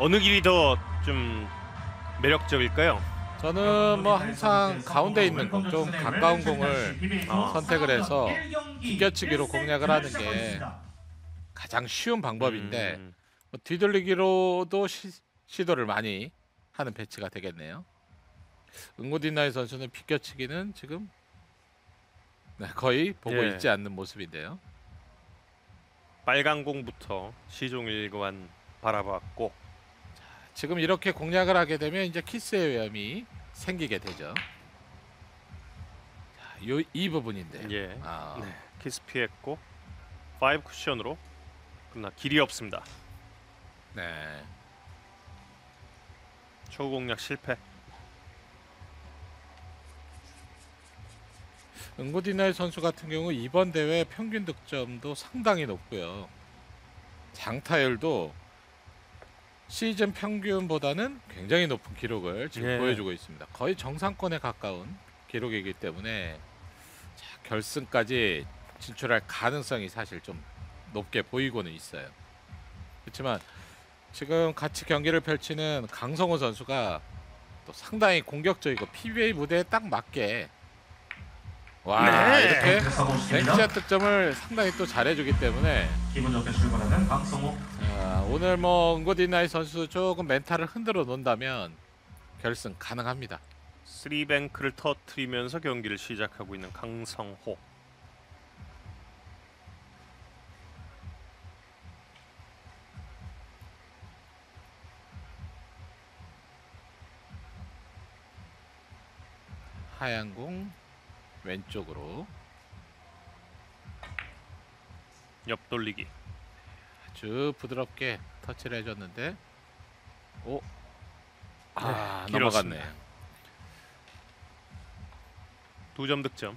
어느 길이 더 좀 매력적일까요? 저는 뭐 항상 가운데 있는 공, 좀 가까운 공을 선택을 해서 비껴치기로 공략을 하는 게 가장 쉬운 방법인데 음, 뭐 뒤돌리기로도 시도를 많이 하는 배치가 되겠네요. 응고딘나이 선수는 비껴치기는 지금 거의 보고 예. 있지 않는 모습인데요. 빨간 공부터 시종일관 바라봤고 지금 이렇게 공략을 하게 되면 이제 키스의 위험이 생기게 되죠. 자, 이 부분인데요. 예. 아, 네. 키스 피했고 5 쿠션으로 끝나 길이 없습니다. 네. 초구 공략 실패. 응고디나이 선수 같은 경우 이번 대회 평균 득점도 상당히 높고요. 장타율도 시즌 평균보다는 굉장히 높은 기록을 지금 예. 보여주고 있습니다. 거의 정상권에 가까운 기록이기 때문에 자, 결승까지 진출할 가능성이 사실 좀 높게 보이고는 있어요. 그렇지만 지금 같이 경기를 펼치는 강성호 선수가 또 상당히 공격적이고 PBA 무대에 딱 맞게 와 네. 이렇게 가보겠습니다. 뱅크샷 득점을 상당히 또 잘해주기 때문에 기분 좋게 출발하는 강성호. 오늘 뭐 응고디나이 선수 조금 멘탈을 흔들어 놓는다면 결승 가능합니다. 3뱅크를 터트리면서 경기를 시작하고 있는 강성호. 하얀 공 왼쪽으로 옆돌리기. 아주 부드럽게 터치를 해줬는데 오, 네, 넘어갔네요. 길었습니다. 2점 득점.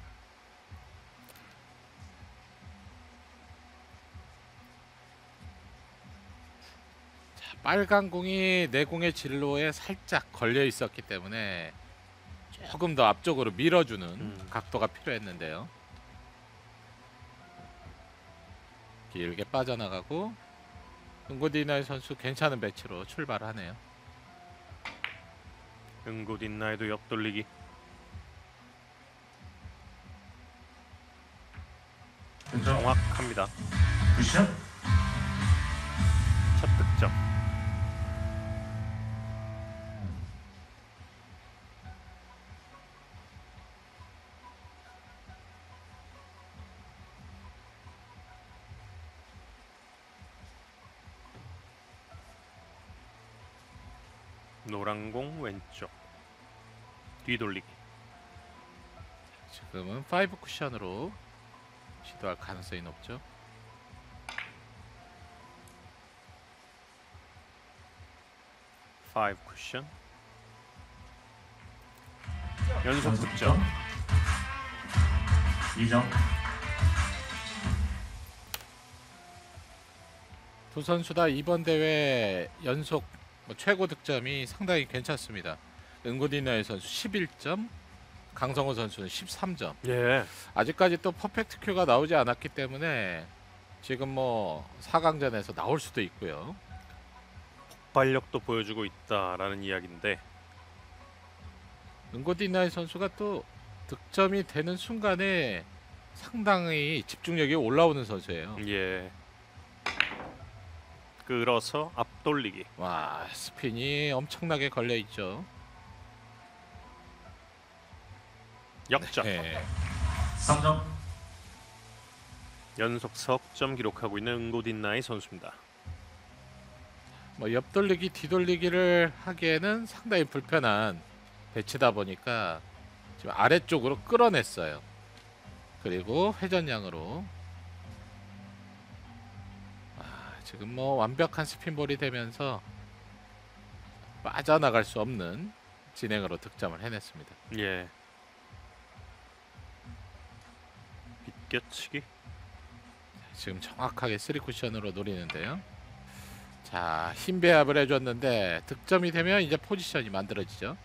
자, 빨간 공이 내 공의 진로에 살짝 걸려 있었기 때문에 조금 더 앞쪽으로 밀어주는 각도가 필요했는데요. 길게 빠져나가고 응고디나이 선수 괜찮은 배치로 출발하네요. 응고딘나이도 옆돌리기. 정확합니다. 쿠션. 첫 득점. 노란 공 왼쪽. 뒤돌리기. 지금은 5 쿠션으로 시도할 가능성이 높죠. 파이브 쿠션. 연속 득점. 2점. 두 선수 다 이번 대회 연속 최고 득점이 상당히 괜찮습니다. 응고디나이 선수 11점, 강성호 선수는 13점. 예. 아직까지 또 퍼펙트 큐가 나오지 않았기 때문에 지금 뭐 4강전에서 나올 수도 있고요. 발력도 보여주고 있다라는 이야기인데 응고디나이 선수가 또 득점이 되는 순간에 상당히 집중력이 올라오는 선수예요. 예. 끌어서 앞돌리기. 와, 스핀이 엄청나게 걸려 있죠. 역전. 네. 3점. 연속 석점 기록하고 있는 응고딘나이 선수입니다. 뭐 옆돌리기, 뒤돌리기를 하기에는 상당히 불편한 배치다 보니까 지금 아래쪽으로 끌어냈어요. 그리고 회전량으로 지금 뭐 완벽한 스핀볼이 되면서 빠져나갈 수 없는 진행으로 득점을 해냈습니다. 예. 빗겨치기. 지금 정확하게 3쿠션으로 노리는데요. 자, 힘 배합을 해줬는데 득점이 되면 이제 포지션이 만들어지죠.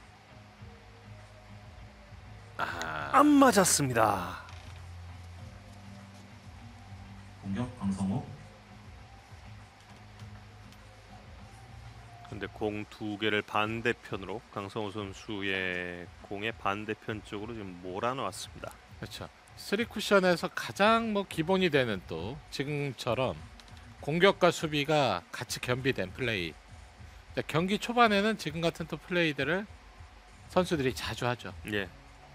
안 맞았습니다. 공격 강성호. 근데 공 두 개를 반대편으로 강성호 선수의 공의 반대편 쪽으로 지금 몰아놨습니다. 그렇죠. 3쿠션에서 가장 뭐 기본이 되는 또 지금처럼 공격과 수비가 같이 겸비된 플레이. 자, 경기 초반에는 지금 같은 또 플레이들을 선수들이 자주 하죠. 예.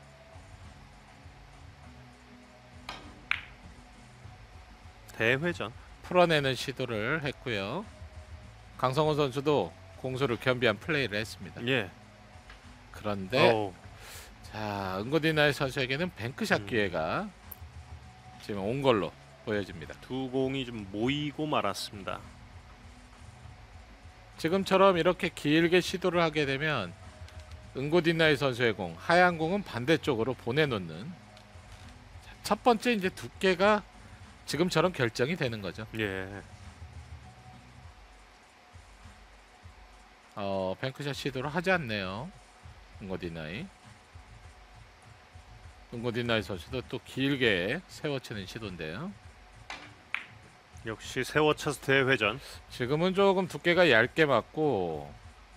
대회전. 풀어내는 시도를 했고요. 강성호 선수도 공수를 겸비한 플레이를 했습니다. 예. 그런데 어우, 자, 은고디나이 선수에게는 뱅크샷 기회가 지금 온 걸로 보여집니다. 두 공이 좀 모이고 말았습니다. 지금처럼 이렇게 길게 시도를 하게 되면 은고디나이 선수의 공, 하얀 공은 반대쪽으로 보내놓는 자, 첫 번째 이제 두께가 지금처럼 결정이 되는 거죠. 예. 뱅크샷 시도를 하지 않네요. 은고디나이. 은고디나이 선수도 또 길게 세워치는 시도인데요. 역시 세워쳐서 대회전. 지금은 조금 두께가 얇게 맞고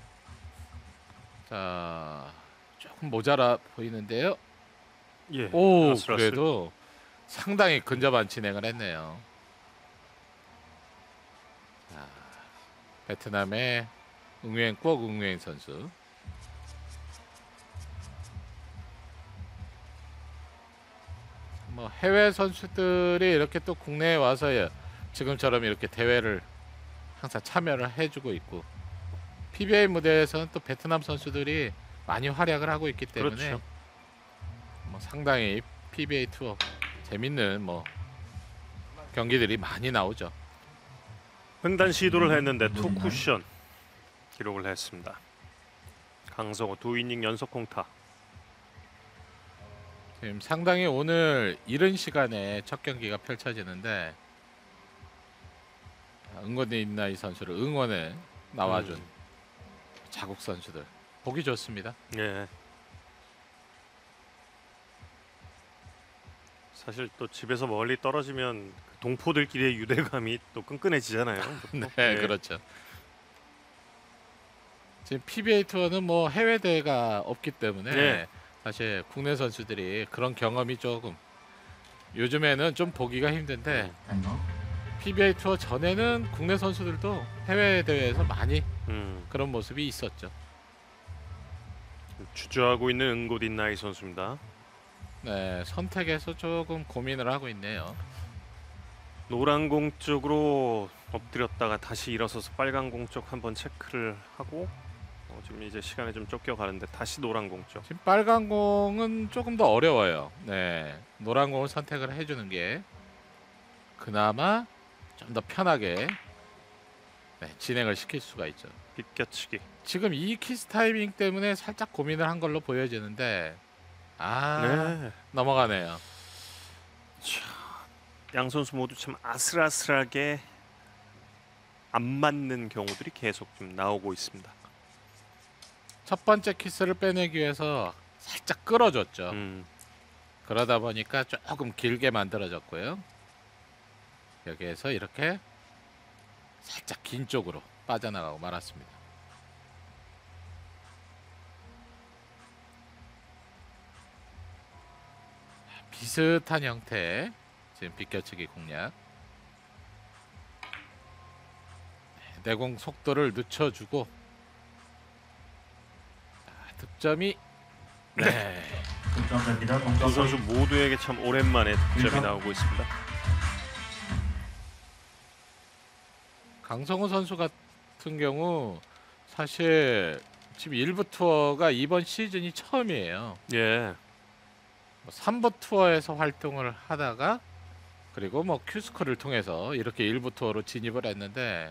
자 조금 모자라 보이는데요. 예. 오 아슬아슬. 그래도 상당히 근접한 진행을 했네요. 자, 베트남의 응우엔 꼭 응우엔 선수. 뭐 해외 선수들이 이렇게 또 국내에 와서 지금처럼 이렇게 대회를 항상 참여를 해주고 있고 PBA 무대에서는 또 베트남 선수들이 많이 활약을 하고 있기 때문에 그렇죠. 뭐 상당히 PBA 투어 재밌는 뭐 경기들이 많이 나오죠. 횡단 시도를 했는데 투 쿠션 기록을 했습니다. 강성호 두 이닝 연속 공타. 지금 상당히 오늘 이른 시간에 첫 경기가 펼쳐지는데 은고디나이 선수를 응원에 나와준 자국 선수들 보기 좋습니다. 예. 사실 또 집에서 멀리 떨어지면 그 동포들끼리의 유대감이 또 끈끈해지잖아요. 네, 예. 그렇죠. 지금 PBA 투어는 뭐 해외 대회가 없기 때문에 네. 사실 국내 선수들이 그런 경험이 조금 요즘에는 좀 보기가 힘든데 타이머. PBA 투어 전에는 국내 선수들도 해외 대회에서 많이 그런 모습이 있었죠. 주저하고 있는 은고딘나이 선수입니다. 네, 선택에서 조금 고민을 하고 있네요. 노란 공 쪽으로 엎드렸다가 다시 일어서서 빨간 공 쪽 한번 체크를 하고 지금 이제 시간에 좀 쫓겨가는데 다시 노란 공 쪽. 지금 빨간 공은 조금 더 어려워요. 네, 노란 공을 선택을 해주는 게 그나마 좀 더 편하게 진행을 시킬 수가 있죠. 빗겨치기. 지금 이 키스 타이밍 때문에 살짝 고민을 한 걸로 보여지는데 네. 넘어가네요. 양 선수 모두 참 아슬아슬하게 안 맞는 경우들이 계속 좀 나오고 있습니다. 첫 번째 키스를 빼내기 위해서 살짝 끌어줬죠. 그러다 보니까 조금 길게 만들어졌고요. 여기에서 이렇게 살짝 긴 쪽으로 빠져나가고 말았습니다. 비슷한 형태의 지금 빗겨치기 공략. 내공 속도를 늦춰주고 득점이 득점됩니다. 두 동점 선수 모두에게 참 오랜만에 득점이 나오고 있습니다. 강성호 선수 같은 경우 사실 지금 일부 투어가 이번 시즌이 처음이에요. 예. 3부 투어에서 활동을 하다가 그리고 뭐 큐스커를 통해서 이렇게 일부 투어로 진입을 했는데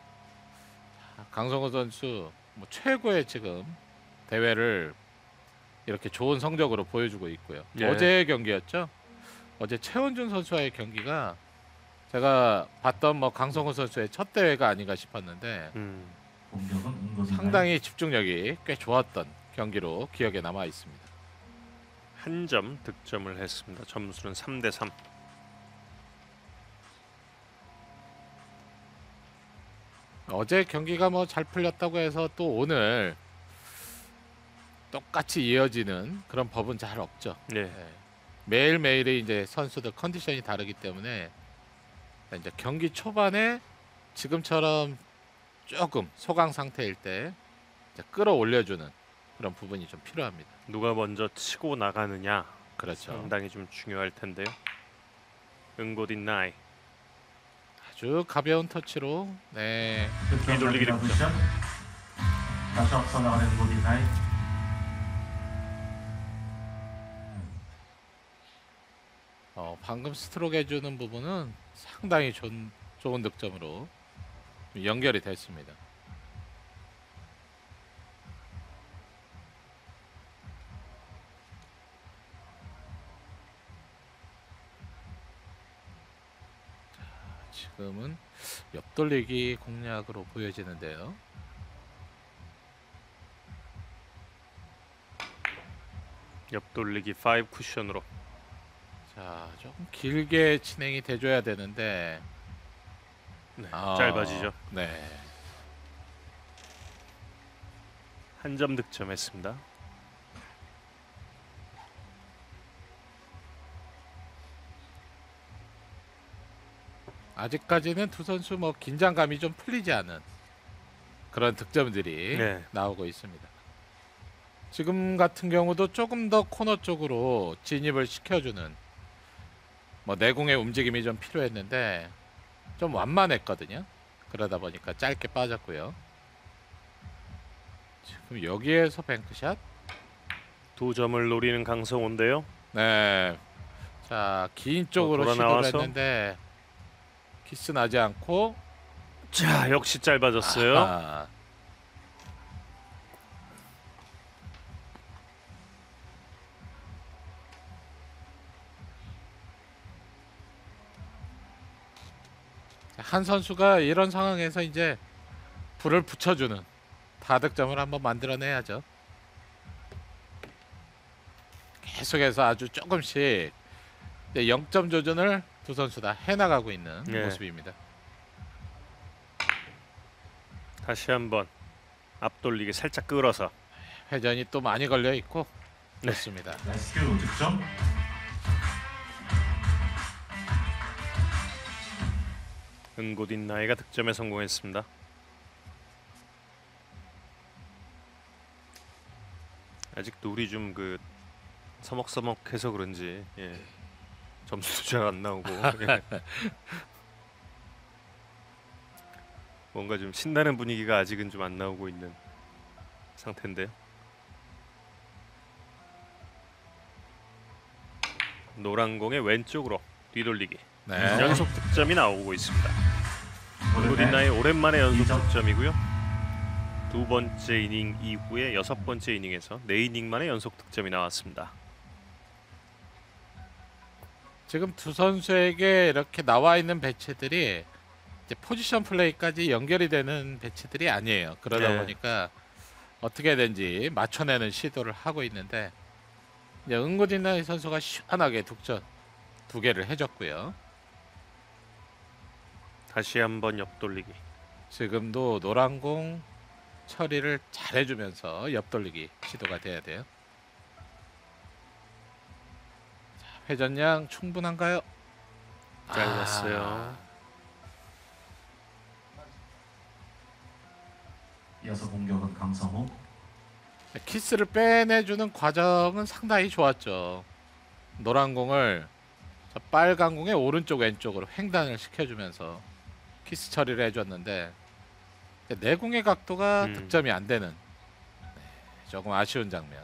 강성호 선수 뭐 최고의 지금 대회를 이렇게 좋은 성적으로 보여주고 있고요. 예. 어제의 경기였죠. 어제 최원준 선수와의 경기가 제가 봤던 뭐 강성호 선수의 첫 대회가 아닌가 싶었는데 공격은 은고딘나이. 상당히 집중력이 꽤 좋았던 경기로 기억에 남아 있습니다. 한 점 득점을 했습니다. 점수는 3대3. 어제 경기가 뭐 잘 풀렸다고 해서 또 오늘 똑같이 이어지는 그런 법은 잘 없죠. 네. 네. 매일매일의 이제 선수들 컨디션이 다르기 때문에 이제 경기 초반에 지금처럼 조금 소강 상태일 때 이제 끌어올려주는 그런 부분이 좀 필요합니다. 누가 먼저 치고 나가느냐 그렇죠. 상당히 좀 중요할 텐데요. 은고딘 나이 아주 가벼운 터치로 네. 뒤돌리기 득점 득점. 다시 앞서 나가는 은고딘 나이. 방금 스트로크 해주는 부분은 상당히 좋은 득점으로 연결이 됐습니다. 지금은 옆돌리기 공략으로 보여지는데요. 옆돌리기 5 쿠션으로 자, 조금 길게 진행이 돼줘야 되는데 네, 짧아지죠. 네. 한 점 득점했습니다. 아직까지는 두 선수 뭐 긴장감이 좀 풀리지 않은 그런 득점들이 네. 나오고 있습니다. 지금 같은 경우도 조금 더 코너 쪽으로 진입을 시켜주는 뭐 내공의 움직임이 좀 필요했는데 좀 완만했거든요. 그러다 보니까 짧게 빠졌고요. 지금 여기에서 뱅크샷. 두 점을 노리는 강성호인데요. 네. 자, 긴 쪽으로 돌아 시도를 나와서. 했는데 키스 나지 않고 자, 역시 짧아졌어요. 아, 한 선수가 이런 상황에서 이제 불을 붙여주는 다득점을 한번 만들어내야죠. 계속해서 아주 조금씩 0점 조준을 두 선수 다 해나가고 있는 네. 모습입니다. 다시 한번 앞돌리기 살짝 끌어서 회전이 또 많이 걸려 있고 네. 좋습니다. 나이스 득점. 은고딘 나이가 득점에 성공했습니다. 아직 둘이 좀 그 서먹서먹해서 그런지 점수도 잘 안 나오고 예. 뭔가 좀 신나는 분위기가 아직은 좀 안 나오고 있는 상태인데요. 노란 공의 왼쪽으로 뒤돌리기 네. 연속 득점이 나오고 있습니다. 은고딘 오른발. 나이 오랜만에 연속 2점. 득점이고요. 두 번째 이닝 이후에 여섯 번째 이닝에서 네 이닝 만에 연속 득점이 나왔습니다. 지금 두 선수에게 이렇게 나와 있는 배치들이 이제 포지션 플레이까지 연결이 되는 배치들이 아니에요. 그러다 네. 보니까 어떻게든지 맞춰내는 시도를 하고 있는데 이제 은고딘나이 선수가 시원하게 득점 두 개를 해줬고요. 다시 한번 옆돌리기. 지금도 노란 공 처리를 잘 해주면서 옆돌리기 시도가 돼야 돼요. 자, 회전량 충분한가요? 짧았어요. 이어서 공격은 강성호. 키스를 빼내주는 과정은 상당히 좋았죠. 노란 공을 저 빨간 공의 오른쪽 왼쪽으로 횡단을 시켜주면서 키스 처리를 해줬는데 내공의 각도가 득점이 안 되는 조금 아쉬운 장면.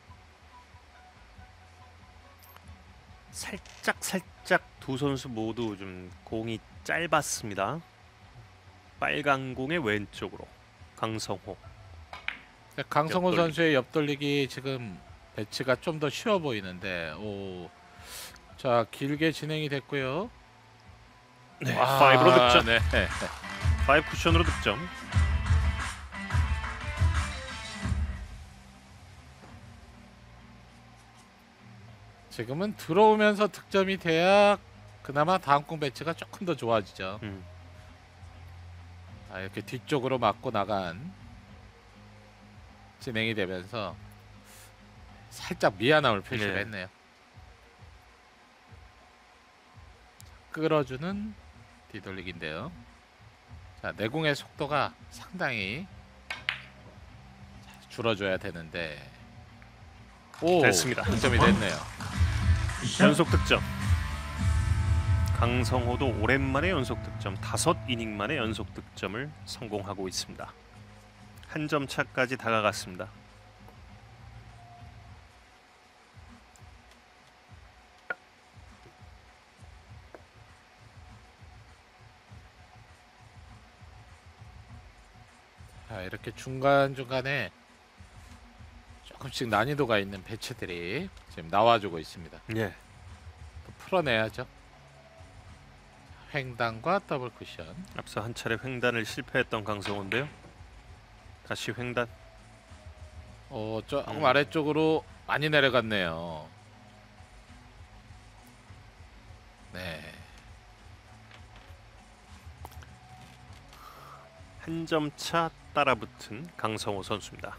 살짝 두 선수 모두 좀 공이 짧았습니다. 빨간 공의 왼쪽으로 강성호. 강성호 옆돌리기. 선수의 옆돌리기 지금 배치가 좀 더 쉬워 보이는데 자 길게 진행이 됐고요. 네, 와, 5로 득점. 네. 5 쿠션으로 득점. 지금은 들어오면서 득점이 돼야 그나마 다음 공 배치가 조금 더 좋아지죠. 자, 이렇게 뒤쪽으로 맞고 나간 진행이 되면서 살짝 미안함을 표시를 네. 했네요. 끌어주는 뒤돌리기인데요. 자, 내공의 속도가 상당히 줄어줘야 되는데 오, 됐습니다. 득점이 됐네요. 쿠션 연속 득점. 강성호도 오랜만에 연속 득점, 5이닝 만에 연속 득점을 성공하고 있습니다. 한 점 차까지 다가갔습니다. 자, 이렇게 중간중간에 조금씩 난이도가 있는 배치들이 지금 나와주고 있습니다. 예. 또 풀어내야죠. 횡단과 더블 쿠션. 앞서 한 차례 횡단을 실패했던 강성호인데요. 다시 횡단. 조금 아래쪽으로 많이 내려갔네요. 네. 한 점 차 따라붙은 강성호 선수입니다.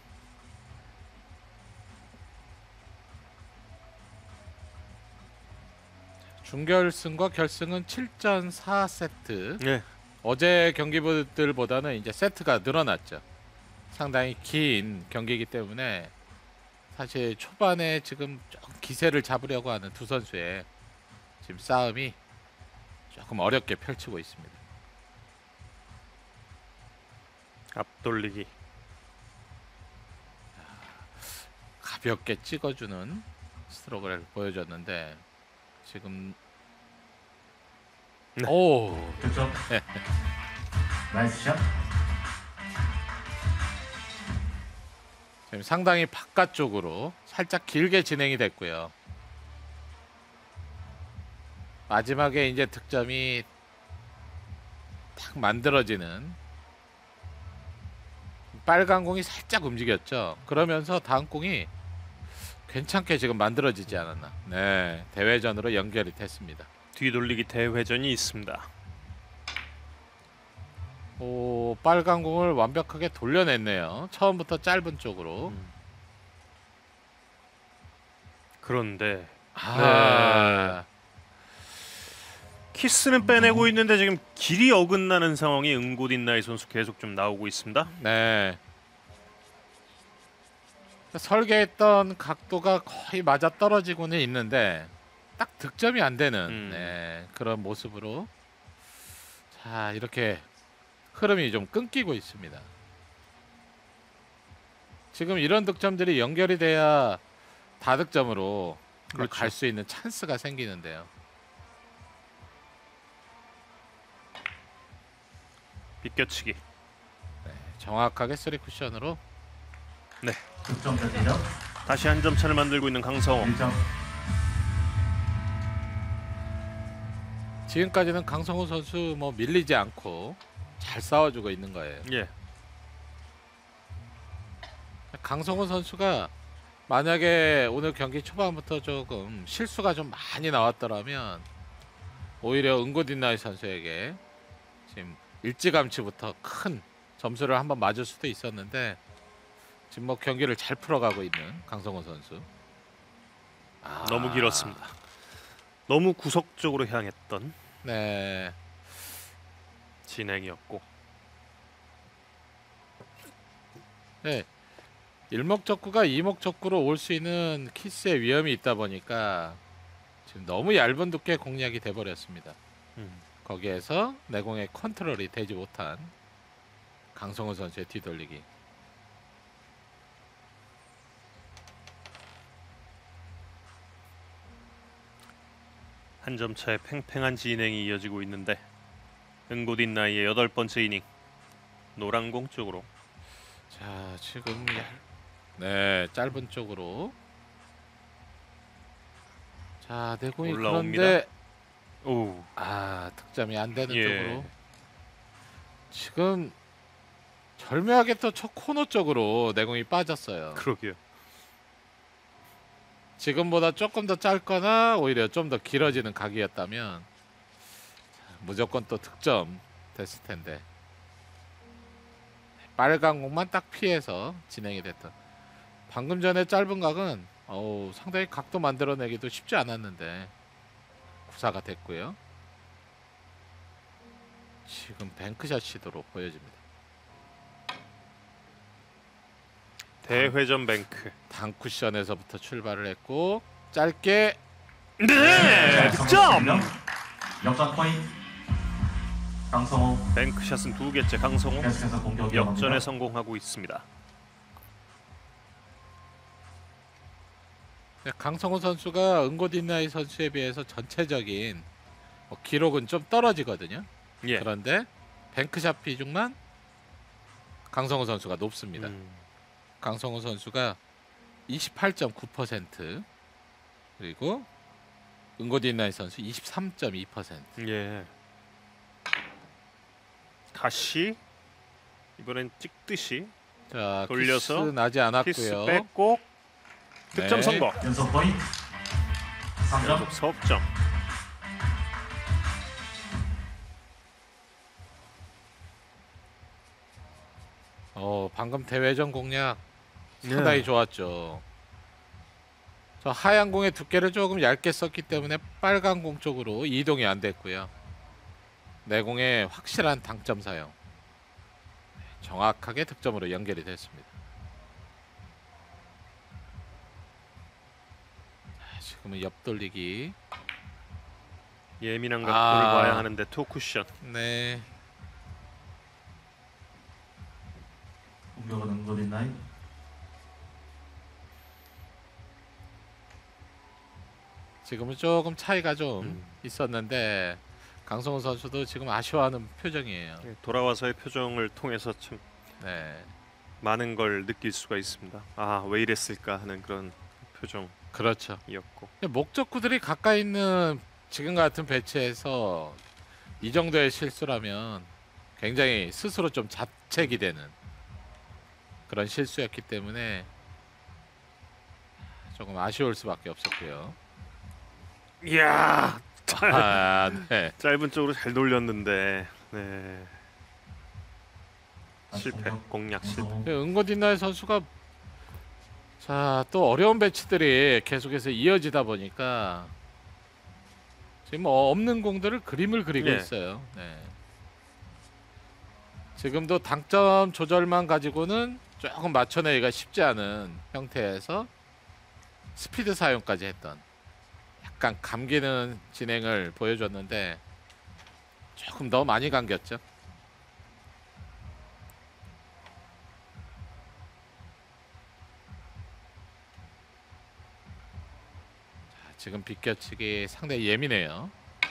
준결승과 결승은 7전 4세트. 예. 어제 경기들보다는 이제 세트가 늘어났죠. 상당히 긴 경기이기 때문에 사실 초반에 지금 조금 기세를 잡으려고 하는 두 선수의 지금 싸움이 조금 어렵게 펼치고 있습니다. 앞돌리기. 가볍게 찍어주는 스트로크를 보여줬는데 지금 네. 오, 득점 나이스 샷 지금 상당히 바깥쪽으로 살짝 길게 진행이 됐고요. 마지막에 이제 득점이 딱 만들어지는 빨간 공이 살짝 움직였죠. 그러면서 다음 공이 괜찮게 지금 만들어지지 않았나. 네, 대회전으로 연결이 됐습니다. 뒤돌리기 대회전이 있습니다. 오, 빨간 공을 완벽하게 돌려냈네요. 처음부터 짧은 쪽으로. 그런데 아, 키스는 빼내고 있는데 지금 길이 어긋나는 상황이 응고딘나이 선수 계속 좀 나오고 있습니다. 네. 설계했던 각도가 거의 맞아 떨어지고는 있는데 딱 득점이 안 되는 네, 그런 모습으로 자, 이렇게 흐름이 좀 끊기고 있습니다. 지금 이런 득점들이 연결이 돼야 다득점으로 그렇죠. 갈 수 있는 찬스가 생기는데요. 비껴치기. 네, 정확하게 3쿠션으로 득점 됐고요 다시 한 점 차를 만들고 있는 강성호. 1점 지금까지는 강성호 선수 뭐 밀리지 않고 잘 싸워주고 있는 거예요. 예. 강성호 선수가 만약에 오늘 경기 초반부터 조금 실수가 좀 많이 나왔더라면 오히려 응고딘나이 선수에게 지금 일찌감치부터 큰 점수를 한번 맞을 수도 있었는데 지금 뭐 경기를 잘 풀어가고 있는 강성호 선수. 너무 길었습니다. 너무 구석 쪽으로 향했던 네, 진행이었고. 네. 일목적구가 이목적구로 올 수 있는 키스의 위험이 있다 보니까 지금 너무 얇은 두께 공략이 돼버렸습니다. 거기에서 내공의 컨트롤이 되지 못한 강성호 선수의 뒤돌리기. 한 점 차의 팽팽한 진행이 이어지고 있는데 응고딘나이의 8번째 이닝. 노란공 쪽으로. 자, 지금 네, 짧은 쪽으로. 자, 내공이 올라옵니다. 그런데 오. 득점이 안 되는 예. 쪽으로. 지금 절묘하게 또 첫 코너 쪽으로 내공이 빠졌어요. 그러게요. 지금보다 조금 더 짧거나 오히려 좀 더 길어지는 각이었다면 무조건 또 득점 됐을 텐데. 빨간 공만 딱 피해서 진행이 됐던. 방금 전에 짧은 각은 상당히 각도 만들어내기도 쉽지 않았는데 구사가 됐고요. 지금 뱅크샷 시도로 보여집니다. 대회전 뱅크. 단 쿠션에서부터 출발을 했고 짧게 네, 득점. 역전 포인트. 강성호 뱅크샷은 2개째 강성호. 계속해서 공격이 역전에 성공하고 있습니다. 강성호 선수가 은고딘나이 선수에 비해서 전체적인 기록은 좀 떨어지거든요. 예. 그런데 뱅크샷 비중만 강성호 선수가 높습니다. 강성호 선수가 28.9% 그리고 은고딘나이 선수 23.2%. 예. 다시 이번엔 찍듯이 자, 돌려서 키스 나지 키스 않았고요. 뺏고 득점 네. 성공. 연속 포인트. 3점. 연속 석점. 방금 대회전 공략 상당히 좋았죠. 저 하얀 공의 두께를 조금 얇게 썼기 때문에 빨간 공 쪽으로 이동이 안 됐고요. 내공의 확실한 당점 사용, 정확하게 득점으로 연결이 됐습니다. 지금은 옆돌리기. 예민한 각도를 아. 봐야 하는데 투 쿠션. 네, 공격은 은고딘나이. 지금은 조금 차이가 좀 음. 있었는데 강성호 선수도 지금 아쉬워하는 표정이에요. 예, 돌아와서의 표정을 통해서 참 네, 많은 걸 느낄 수가 있습니다. 아, 왜 이랬을까 하는 그런 표정이었고. 그렇죠. 목적구들이 가까이 있는 지금 같은 배치에서 이 정도의 실수라면 굉장히 스스로 좀 자책이 되는 그런 실수였기 때문에 조금 아쉬울 수밖에 없었고요. 이야, 네. 짧은 쪽으로 잘 돌렸는데 네. 다시 실패. 공격. 공략 실패. 강성호. 은고딘나의 선수가 또 어려운 배치들이 계속해서 이어지다 보니까 지금 없는 공들을 그림을 그리고 예. 있어요. 네. 지금도 당점 조절만 가지고는 조금 맞춰내기가 쉽지 않은 형태에서 스피드 사용까지 했던 약간 감기는 진행을 보여줬는데 조금 더 많이 감겼죠. 지금 비껴치기 상당히 예민해요.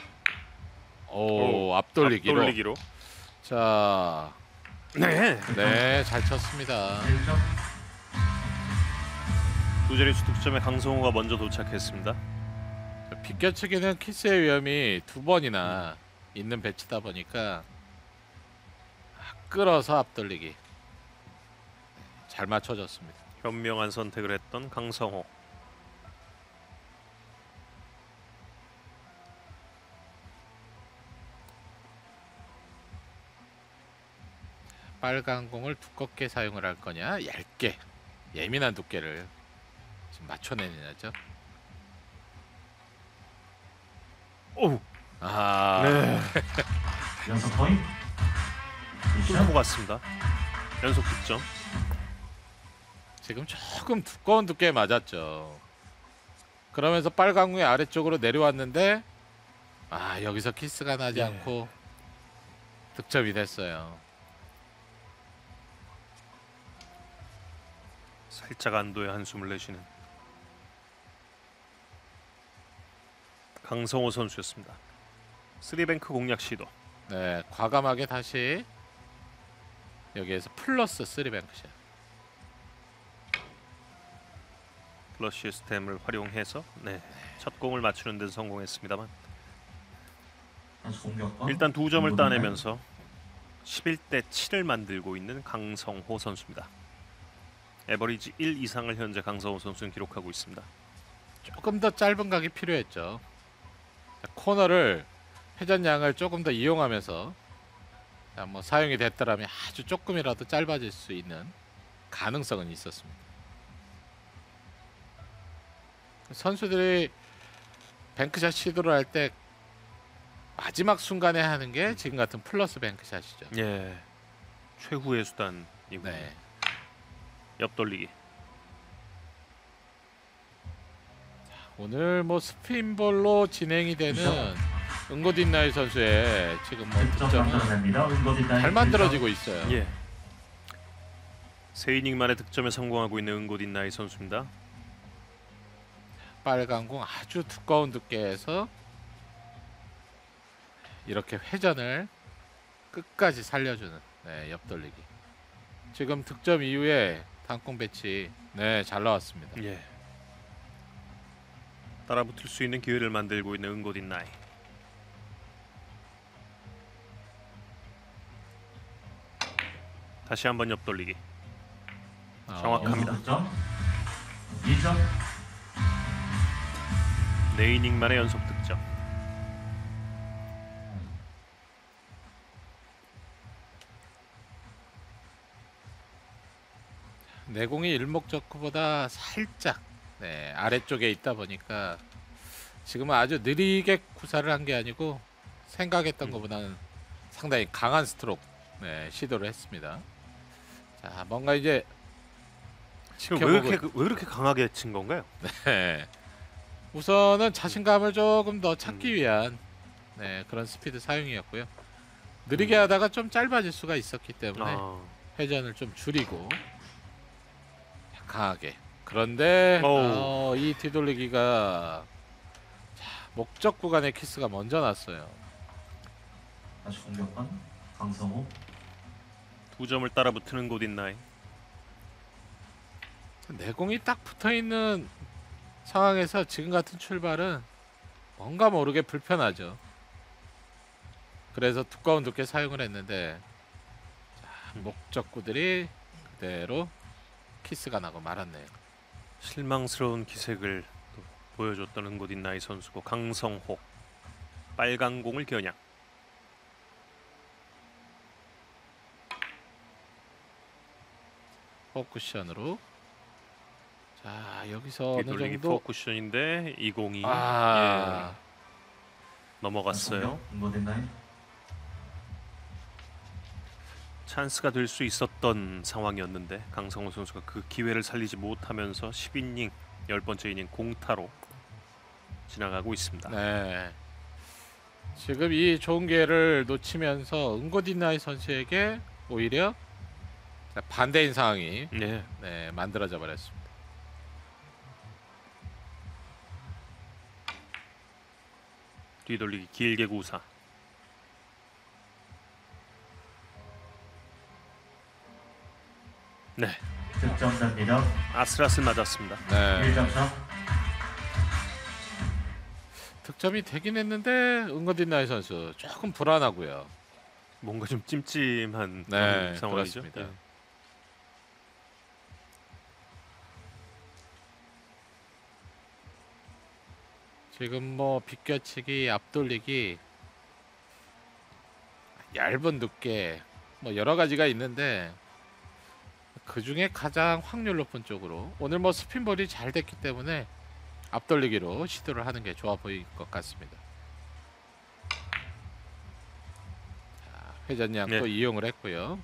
오, 앞돌리기로. 앞돌리기로. 자, 네. 네, 잘 쳤습니다. 1점. 두 자릿수 득점에 강성호가 먼저 도착했습니다. 비껴치기는 키스의 위험이 2번이나 있는 배치다 보니까 끌어서 앞돌리기 잘 맞춰졌습니다. 현명한 선택을 했던 강성호. 빨간 공을 두껍게 사용을 할 거냐, 얇게 예민한 두께를 지금 맞춰내냐죠. 오, 아, 네. 연속 포인트. 뚫고 갔습니다. 연속 득점. 지금 조금 두꺼운 두께에 맞았죠. 그러면서 빨간 공이 아래쪽으로 내려왔는데 여기서 키스가 나지 예. 않고 득점이 됐어요. 살짝 안도의 한숨을 내쉬는 강성호 선수였습니다. 3뱅크 공략 시도. 네, 과감하게 다시 여기에서 플러스 3뱅크샷. 플러시 시스템을 활용해서 첫 공을 맞추는 데 성공했습니다만 다시 공격권. 일단 2점을 은고딘나이. 따내면서 11대 7을 만들고 있는 강성호 선수입니다. 에버리지 1 이상을 현재 강성호 선수는 기록하고 있습니다. 조금 더 짧은 각이 필요했죠. 자, 코너를 회전량을 조금 더 이용하면서 자, 뭐 사용이 됐더라면 아주 조금이라도 짧아질 수 있는 가능성은 있었습니다. 선수들이 뱅크샷 시도를 할 때 마지막 순간에 하는 게 지금 같은 플러스 뱅크샷이죠. 예. 최후의 수단이고. 네. 옆돌리기. 오늘 뭐 스핀볼로 진행이 되는 은고딘나이 선수의 지금 뭐 득점 득점은 만들어냅니다. 은고딘나이. 잘 만들어지고 있어요. 예. 세 이닝 만에 득점에 성공하고 있는 은고딘나이 선수입니다. 빨간 공 아주 두꺼운 두께에서 이렇게 회전을 끝까지 살려주는 옆돌리기. 지금 득점 이후에 단공 배치 잘 나왔습니다. 예. 따라붙을 수 있는 기회를 만들고 있는 은고딘나이. 다시 한번 옆돌리기. 정확합니다. 연속 득점. 2점. 네 이닝 만에 연속 득점. 내공이 일목적구보다 살짝 아래쪽에 있다 보니까 지금은 아주 느리게 구사를 한 게 아니고 생각했던 것보다는 상당히 강한 스트로크 시도를 했습니다. 자, 뭔가 이제 지금 지켜보고- 왜 그렇게 강하게 친 건가요? 우선은 자신감을 조금 더 찾기 위한 그런 스피드 사용이었고요. 느리게 하다가 좀 짧아질 수가 있었기 때문에 아, 회전을 좀 줄이고 강하게. 그런데 어우. 이 뒤돌리기가 목적 구간의 키스가 먼저 났어요. 다시 공격권. 강성호. 2점을 따라붙는 은고딘나이. 내공이 딱 붙어있는 상황에서 지금 같은 출발은 뭔가 모르게 불편하죠. 그래서 두꺼운 두께 사용을 했는데 목적구들이 그대로 키스가 나고 말았네요. 실망스러운 기색을 또 보여줬던 은고딘나이 선수고 강성호 빨간 공을 겨냥. 포쿠션으로. 자, 여기서 어느 뒤돌리기 정도 포 쿠션인데 이 공이 아, 넘어갔어요. 은고딘나이. 찬스가 될 수 있었던 상황이었는데 강성호 선수가 그 기회를 살리지 못하면서 10이닝 10번째 이닝 공타로 지나가고 있습니다. 네. 지금 이 좋은 기회를 놓치면서 은고딘나이 선수에게 오히려 반대인 상황이 네. 만들어져 버렸습니다. 뒤돌리기 길게 구사. 네, 득점됩니다. 아슬아슬 맞았습니다. 네. 1점 차. 득점이 되긴 했는데 은고딘나이 선수 조금 불안하고요. 뭔가 좀 찜찜한 네, 그런 상황이죠. 그렇습니다. 예. 지금 뭐 비껴치기, 앞돌리기, 얇은 두께 뭐 여러 가지가 있는데 그 중에 가장 확률 높은 쪽으로 오늘 뭐 스핀볼이 잘 됐기 때문에 앞돌리기로 시도를 하는 게 좋아 보일 것 같습니다. 자, 회전량도 네. 이용을 했고요.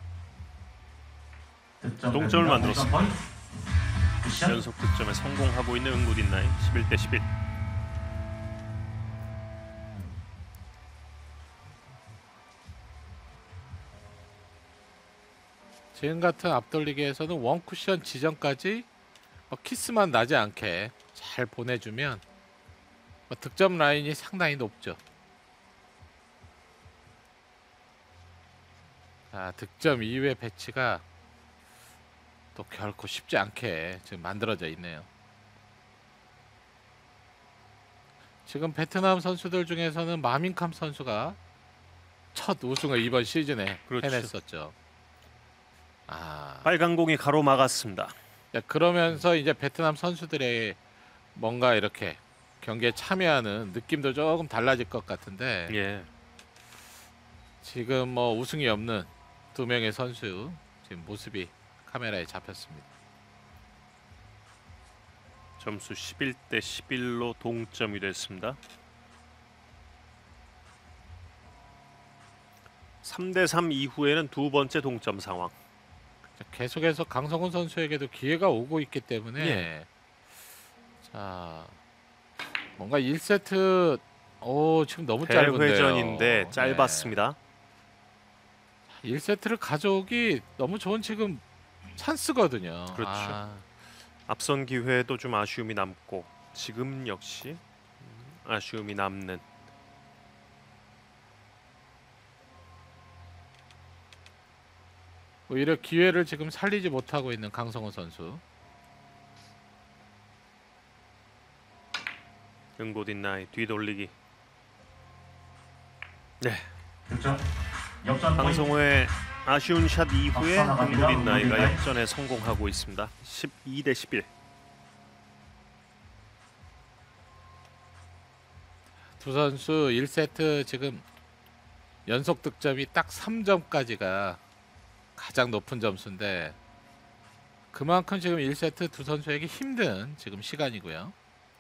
동점을 만들었습니다. 포인트. 쿠션. 연속 득점에 성공하고 있는 은고딘나이 11대 11. 지금 같은 앞돌리기에서는 원 쿠션 지점까지 키스만 나지 않게 잘 보내주면 득점 라인이 상당히 높죠. 득점 이후의 배치가 또 결코 쉽지 않게 지금 만들어져 있네요. 지금 베트남 선수들 중에서는 마민캄 선수가 첫 우승을 이번 시즌에 그렇죠. 해냈었죠. 빨간 공이 가로막았습니다. 그러면서 이제 베트남 선수들의 뭔가 이렇게 경기에 참여하는 느낌도 조금 달라질 것 같은데 예. 지금 뭐 우승이 없는 두 명의 선수 지금 모습이 카메라에 잡혔습니다. 점수 11대 11로 동점이 됐습니다. 3대 3 이후에는 두 번째 동점 상황. 계속해서 강성훈 선수에게도 기회가 오고 있기 때문에 예. 자 뭔가 1세트 지금 너무 짧은데요. 대회전인데 짧았습니다. 네. 1세트를 가져오기 너무 좋은 지금 찬스거든요. 그렇죠. 앞선 기회에도 좀 아쉬움이 남고 지금 역시 아쉬움이 남는 오히려 기회를 지금 살리지 못하고 있는 강성훈 선수. 은고딘나이 뒤돌리기. 네, 득점. 역전 포인트. 강성호의 아쉬운 샷 이후에 앞서 나갑니다. 은고딘나이가 은고딘나이. 역전에 성공하고 있습니다. 12대 11. 두 선수 1세트 지금 연속 득점이 딱 3점까지가 가장 높은 점수인데 그만큼 지금 1세트 두 선수에게 힘든 지금 시간이고요.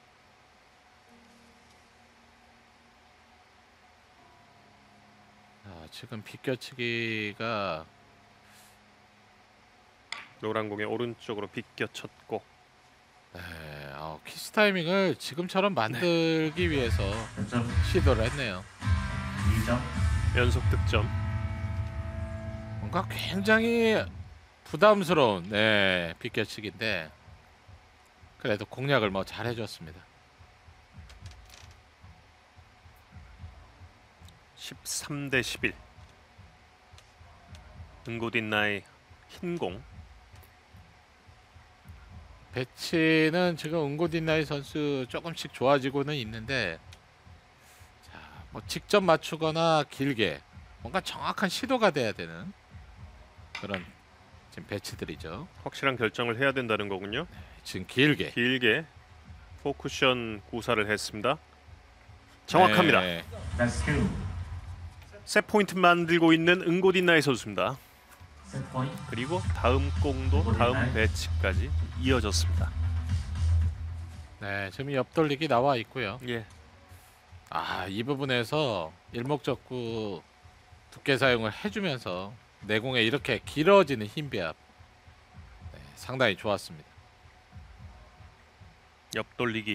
지금 비껴치기가 노란 공의 오른쪽으로 비껴쳤고 네, 키스 타이밍을 지금처럼 만들기 위해서 득점. 시도를 했네요. 2점. 연속 득점. 뭔가 굉장히 부담스러운 비껴치기인데 그래도 공략을 뭐 잘 해줬습니다. 13대 11. 은고딘나이 흰공. 배치는 지금 은고딘나이 선수 조금씩 좋아지고는 있는데 자, 뭐 직접 맞추거나 길게 뭔가 정확한 시도가 돼야 되는 그런 지금 배치들이죠. 확실한 결정을 해야 된다는 거군요. 지금 길게 길게 포쿠션 구사를 했습니다. 정확합니다. 네, 레스큐. 세 포인트 만들고 있는 은고딘나이 선수입니다. 세트 포인트. 그리고 다음 공도 다음 배치까지 이어졌습니다. 네, 지금 옆돌리기 나와 있고요. 예, 이 부분에서 일목적구 두께 사용을 해주면서 내공에 이렇게 길어지는 힘 배합 상당히 좋았습니다. 옆돌리기.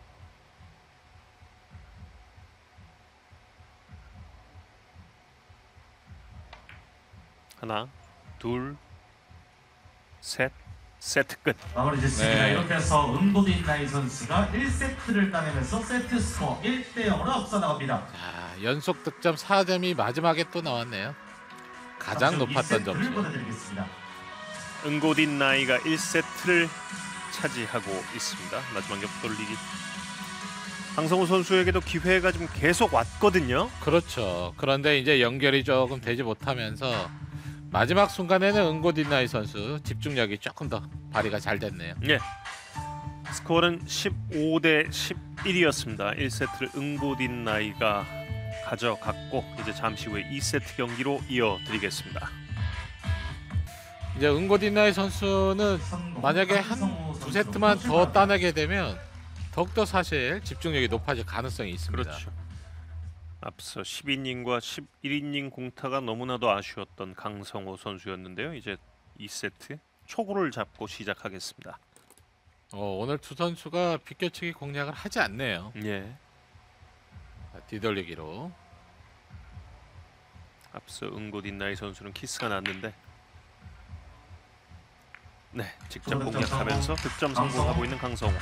하나, 둘, 셋, 세트 끝. 마무리 짓습니다. 네. 이렇게 해서 은고딘나이 선수가 1세트를 따내면서 세트 스코어 1대 0으로 앞서 나갑니다. 자, 연속 득점 4점이 마지막에 또 나왔네요. 가장 높았던 점수. 보내드리겠습니다. 은고딘나이가 1세트를 차지하고 있습니다. 마지막 옆돌리기. 강성호 선수에게도 기회가 좀 계속 왔거든요. 그렇죠. 그런데 이제 연결이 조금 되지 못하면서 마지막 순간에는 은고딘나이 선수 집중력이 조금 더 발휘가 잘 됐네요. 예. 스코어는 15대 11이었습니다. 1세트를 은고딘나이가 가져갔고 이제 잠시 후에 2세트 경기로 이어드리겠습니다. 이제 은고딘나이 선수는 만약에 한 두 세트만 더 따내게 되면 더욱더 사실 집중력이 높아질 가능성이 있습니다. 그렇죠. 앞서 10이닝과 11이닝 공타가 너무나도 아쉬웠던 강성호 선수였는데요. 이제 2세트 초구를 잡고 시작하겠습니다. 오늘 두 선수가 비껴치기 공략을 하지 않네요. 예. 자, 뒤돌리기로. 앞서 은고딘나이 선수는 키스가 났는데 네, 직접 득점 공략하면서 득점 성공하고 있는 강성호.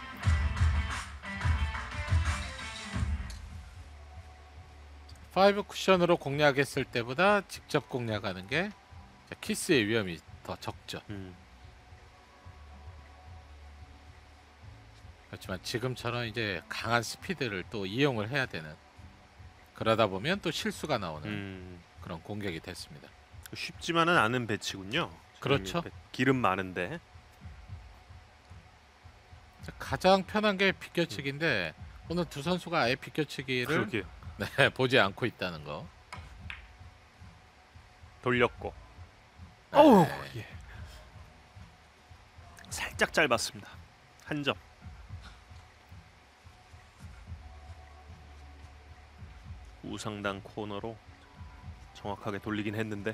파이브 쿠션으로 공략했을 때보다 직접 공략하는 게 키스의 위험이 더 적죠. 그렇지만 지금처럼 이제 강한 스피드를 또 이용을 해야 되는 그러다 보면 또 실수가 나오는 그런 공격이 됐습니다. 쉽지만은 않은 배치군요. 그렇죠. 기름 많은데 가장 편한 게 비껴치기인데 오늘 두 선수가 아예 비껴치기를 그러게요. 네, 보지 않고 있다는 거. 돌렸고. 네. 어우, 예. 살짝 짧았습니다. 한 점. 우상단 코너로 정확하게 돌리긴 했는데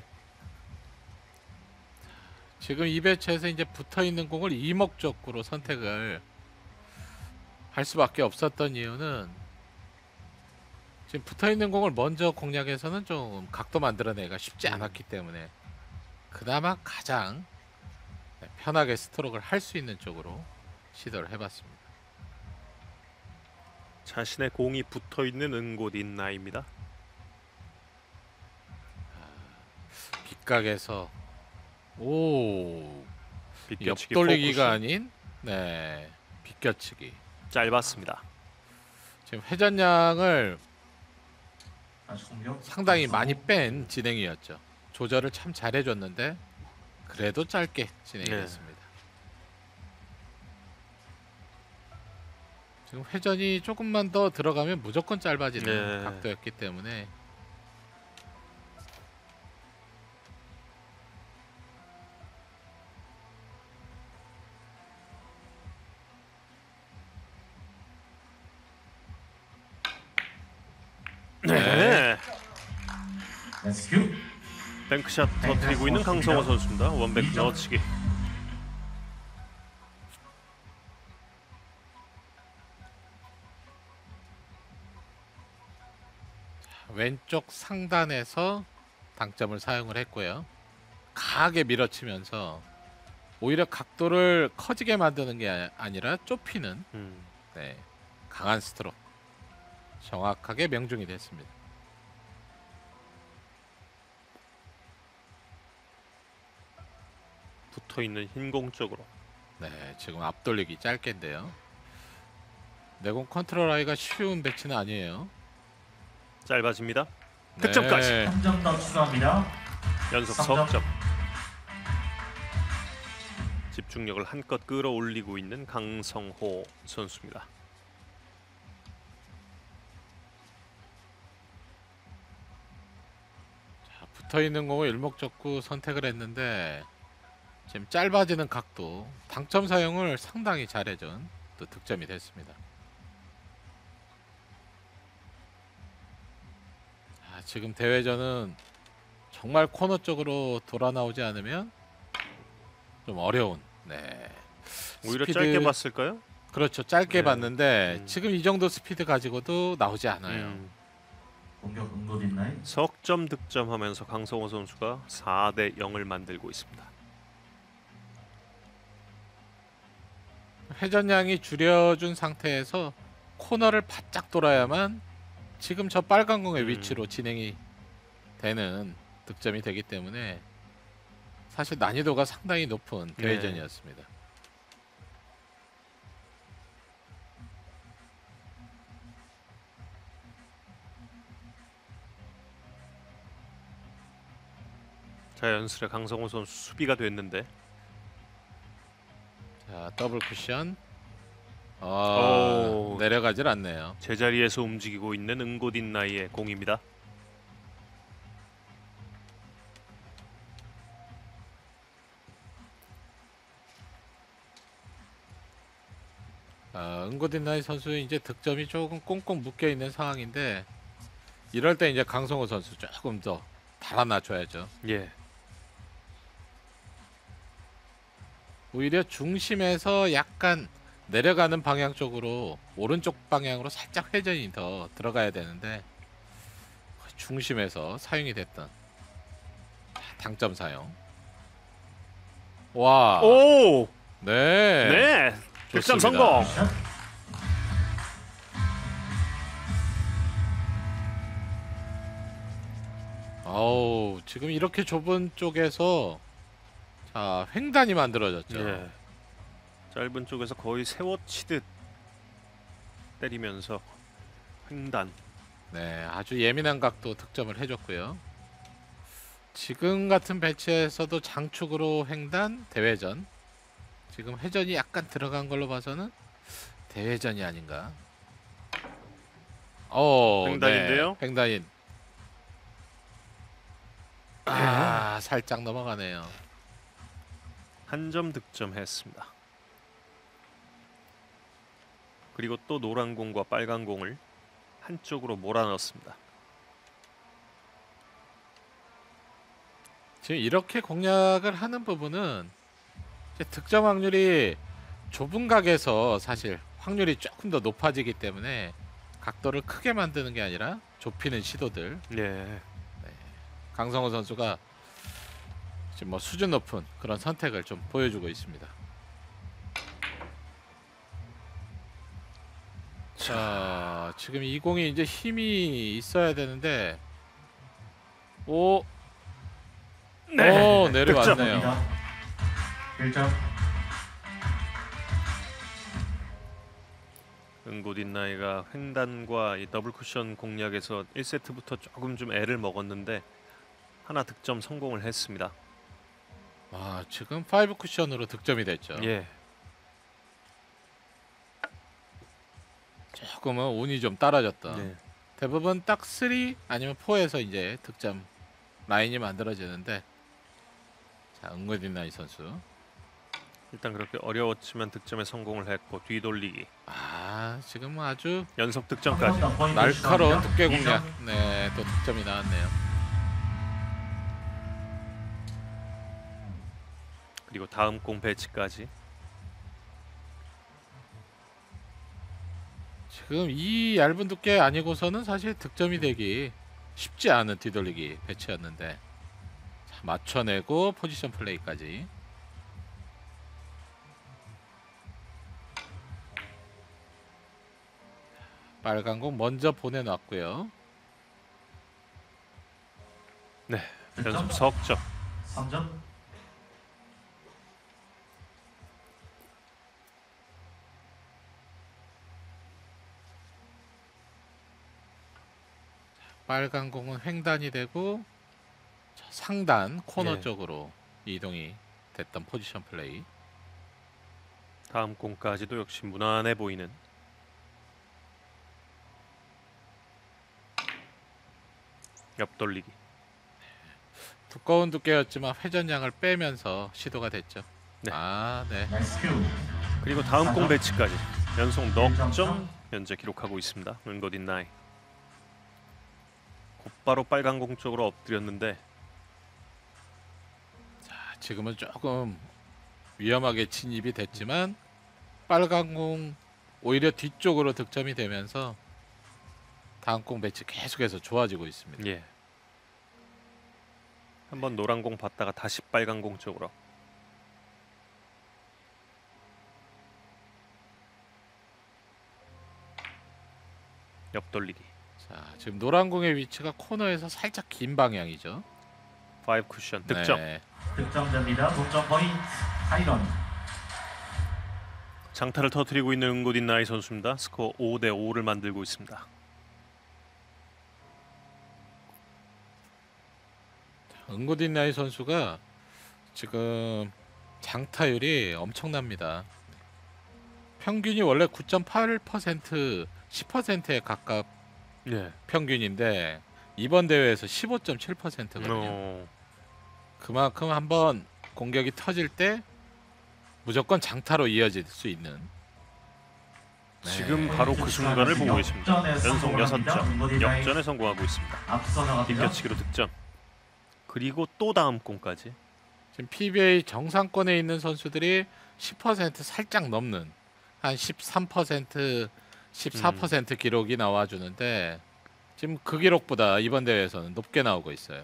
지금 이 배치에서 이제 붙어 있는 공을 이목적으로 선택을 할 수밖에 없었던 이유는 지금 붙어 있는 공을 먼저 공략해서는 좀 각도 만들어내기가 쉽지 않았기 때문에 그나마 가장 편하게 스트로크를 할 수 있는 쪽으로 시도를 해봤습니다. 자신의 공이 붙어있는 은곳인나입니다. 빗각에서 오 빗겨치기 옆돌리기가 포쿠시. 아닌 네 빗겨치기. 짧았습니다. 지금 회전량을 다시 공격. 상당히 많이 뺀 진행이었죠. 조절을 참 잘해줬는데 그래도 짧게 진행이 네. 됐습니다. 지금 회전이 조금만 더 들어가면 무조건 짧아지는 네. 각도였기 때문에 네. 레스큐. 뱅크샷 터뜨리고 있는 강성호 선수입니다. 원백 넣어치기. 왼쪽 상단에서 당점을 사용을 했고요. 강하게 밀어치면서 오히려 각도를 커지게 만드는 게 아니라 좁히는 네, 강한 스트로크 정확하게 명중이 됐습니다. 붙어있는 흰 공 쪽으로. 네, 지금 앞돌리기 짧게인데요. 내공 컨트롤 하기가 쉬운 배치는 아니에요. 짧아집니다. 득점까지. 네, 3점 더 추가합니다. 연속 삼점. 석점. 집중력을 한껏 끌어올리고 있는 강성호 선수입니다. 자, 붙어있는 공을 일목적구 선택을 했는데 지금 짧아지는 각도 당점 사용을 상당히 잘해준 또 득점이 됐습니다. 자, 지금 대회전은 정말 코너 쪽으로 돌아 나오지 않으면 좀 어려운. 네. 오히려 스피드- 짧게 봤을까요? 그렇죠. 짧게 네. 봤는데 음. 지금 이 정도 스피드 가지고도 나오지 않아요. 공격 은곳인나이. 석점 득점하면서 강성호 선수가 4대 0을 만들고 있습니다. 회전량이 줄여준 상태에서 코너를 바짝 돌아야만 지금 저 빨간 공의 위치로 진행이 되는 득점이 되기 때문에 사실 난이도가 상당히 높은 대회전이었습니다. 자연스레 강성호 선수 수비가 됐는데 자, 더블 쿠션. 오. 내려가질 않네요. 제자리에서 움직이고 있는 은곳인나이의 공입니다. 은고딘나이 선수의 이제 득점이 조금 꽁꽁 묶여 있는 상황인데 이럴 때 이제 강성호 선수 조금 더 달아놔줘야죠. 예. 오히려 중심에서 약간 내려가는 방향 쪽으로 오른쪽 방향으로 살짝 회전이 더 들어가야 되는데 중심에서 사용이 됐던 당점 사용. 와, 오! 네, 네. 득점 좋습니다. 성공. 샷. 아우, 지금 이렇게 좁은 쪽에서 자 횡단이 만들어졌죠. 예. 짧은 쪽에서 거의 세워치듯 때리면서 횡단. 네, 아주 예민한 각도 득점을 해줬고요. 지금 같은 배치에서도 장축으로 횡단, 대회전. 지금 회전이 약간 들어간 걸로 봐서는 대회전이 아닌가. 횡단인데요? 네, 횡단인. 아, 살짝 넘어가네요. 한 점 득점했습니다. 그리고 또 노란 공과 빨간 공을 한쪽으로 몰아넣습니다. 지금 이렇게 공략을 하는 부분은 이제 득점 확률이 좁은 각에서 사실 확률이 조금 더 높아지기 때문에 각도를 크게 만드는 게 아니라 좁히는 시도들. 네. 강성호 선수가 지금 뭐 수준 높은 그런 선택을 좀 보여주고 있습니다. 자, 지금 이 공이 이제 힘이 있어야 되는데, 오, 오, 내려왔네요. 1점. 은고딘나이가 횡단과 이 더블 쿠션 공략에서 1세트부터 조금 좀 애를 먹었는데 하나 득점 성공을 했습니다. 아, 지금 5 쿠션으로 득점이 됐죠. 예. 조금은 운이 좀 따라졌다. 네. 대부분 딱 3 아니면 4에서 이제 득점 라인이 만들어지는데, 자, 은고딘나이 선수. 일단 그렇게 어려웠지만 득점에 성공을 했고 뒤돌리기, 아, 지금 아주 연속 득점까지. 날카로운 두께 공략. 네, 또 득점이 나왔네요. 그리고 다음 공 배치까지. 지금 이 얇은 두께 아니고서는 사실 득점이 되기 쉽지 않은 뒤돌리기 배치였는데, 자, 맞춰내고 포지션 플레이까지. 빨간 공 먼저 보내놨고요. 네. 연속 석점. 3점. 빨간 공은 횡단이 되고, 자, 상단 코너 네. 쪽으로 이동이 됐던 포지션 플레이. 다음 공까지도 역시 무난해 보이는. 옆돌리기. 두꺼운 두께였지만 회전량을 빼면서 시도가 됐죠. 네. 아, 네. 나이스 큐. 그리고 다음 공 배치까지 연속 넉 점 점. 현재 기록하고 있습니다. 은고딘나이. 곧바로 빨간 공 쪽으로 엎드렸는데 자, 지금은 조금 위험하게 진입이 됐지만 빨간 공 오히려 뒤쪽으로 득점이 되면서 다음 공 배치 계속해서 좋아지고 있습니다. 예. 한번 노란 공 봤다가 다시 빨간 공 쪽으로. 옆돌리기. 자, 지금 노란 공의 위치가 코너에서 살짝 긴 방향이죠. 5 쿠션 득점. 네. 득점됩니다. 동점 포인트. 하이런. 장타를 터뜨리고 있는 은고딘나이 선수입니다. 스코어 5대 5를 만들고 있습니다. 은고딘나이 선수가 지금 장타율이 엄청납니다. 평균이 원래 9.8%, 10%에 가깝 예. 평균인데 이번 대회에서 15.7%거든요. 그만큼 한번 공격이 터질 때 무조건 장타로 이어질 수 있는. 네. 지금 바로 그 순간을 보고 계십니다. 역전에 연속 성공합니다. 6점. 은고딘나이. 역전에 성공하고 있습니다. 앞서 나갑니다. 뒷겨치기로 득점. 그리고 또 다음 공까지. 지금 PBA 정상권에 있는 선수들이 10% 살짝 넘는 한 13%, 14% 기록이 나와주는데 지금 그 기록보다 이번 대회에서는 높게 나오고 있어요.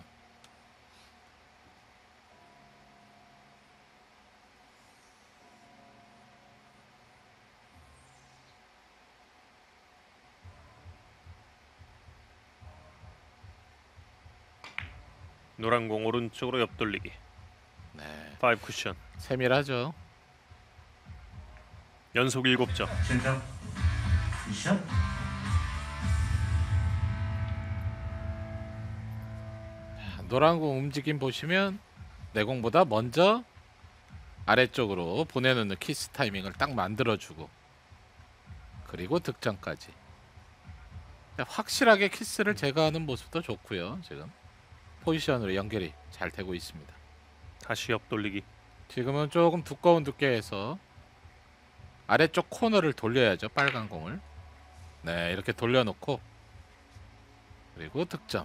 노란 공 오른쪽으로 옆돌리기. 네, 5 쿠션. 세밀하죠. 연속 7점. 7점. 미션. 노란 공 움직임 보시면 내공보다 먼저 아래쪽으로 보내놓는 키스 타이밍을 딱 만들어주고 그리고 득점까지 확실하게 키스를 제거하는 모습도 좋고요. 지금 포지션으로 연결이 잘 되고 있습니다. 다시 옆돌리기. 지금은 조금 두꺼운 두께에서 아래쪽 코너를 돌려야죠. 빨간 공을. 네, 이렇게 돌려놓고 그리고 득점.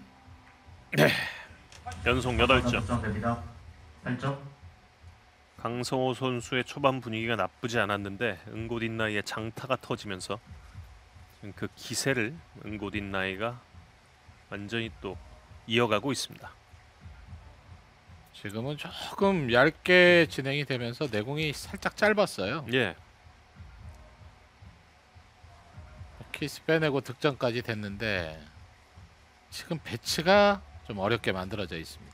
연속 8점. 득점됩니다. 8점. 강성호 선수의 초반 분위기가 나쁘지 않았는데 은고딘나이의 장타가 터지면서 그 기세를 은고딘나이가 완전히 또 이어가고 있습니다. 지금은 조금 얇게 진행이 되면서 내공이 살짝 짧았어요. 예. 키스 빼내고 득점까지 됐는데 지금 배치가 좀 어렵게 만들어져 있습니다.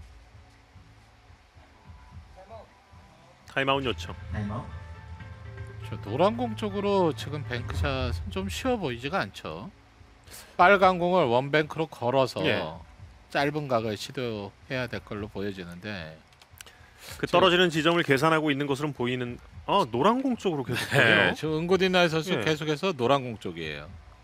타임아웃 요청. 타임아웃. 저 노란 공 쪽으로 지금 뱅크샷은 좀 쉬워 보이지가 않죠. 빨간 공을 원뱅크로 걸어서 예. 짧은 각을 시도해야 될 걸로 보여지는데 그 떨어지는 지점을 계산하고 있는 것으로 보이는 노란 공 쪽으로 계속 보네요. 네, 지금 은고딘나이 선수 예. 계속해서 노란 공 쪽이에요.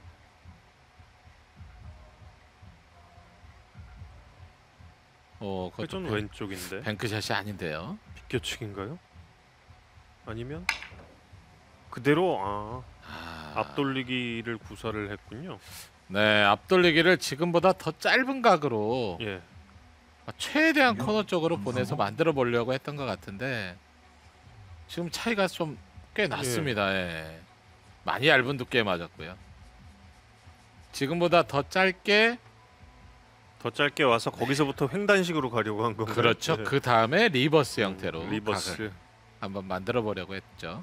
그것도 회전 왼쪽인데 뱅크샷이 아닌데요. 비껴치기인가요? 아니면 그대로 앞돌리기를 구사를 했군요. 네, 앞돌리기를 지금보다 더 짧은 각으로 예. 최대한 코너 쪽으로 보내서 만들어 보려고 했던 것 같은데 지금 차이가 좀 꽤 났습니다. 예. 많이 얇은 두께에 맞았고요. 지금보다 더 짧게 더 짧게 와서 거기서부터 횡단식으로 가려고 한 건가요? 그렇죠. 예. 그 다음에 리버스 형태로 각을 리버스. 한번 만들어 보려고 했죠.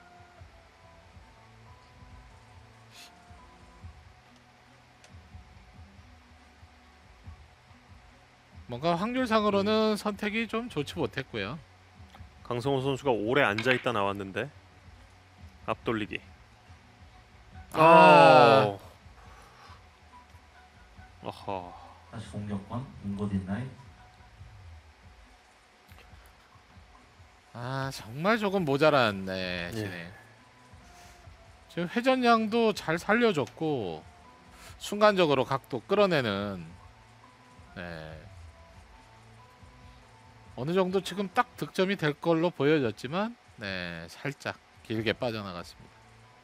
뭔가 확률상으로는 선택이 좀 좋지 못했고요. 강성호 선수가 오래 앉아 있다 나왔는데 앞돌리기. 아. 아하. 다시 공격권. 은고딘나이. 정말 조금 모자란 진행. 지금 회전량도 잘 살려줬고 순간적으로 각도 끌어내는 어느 정도 지금 딱 득점이 될 걸로 보여졌지만 살짝 길게 빠져나갔습니다.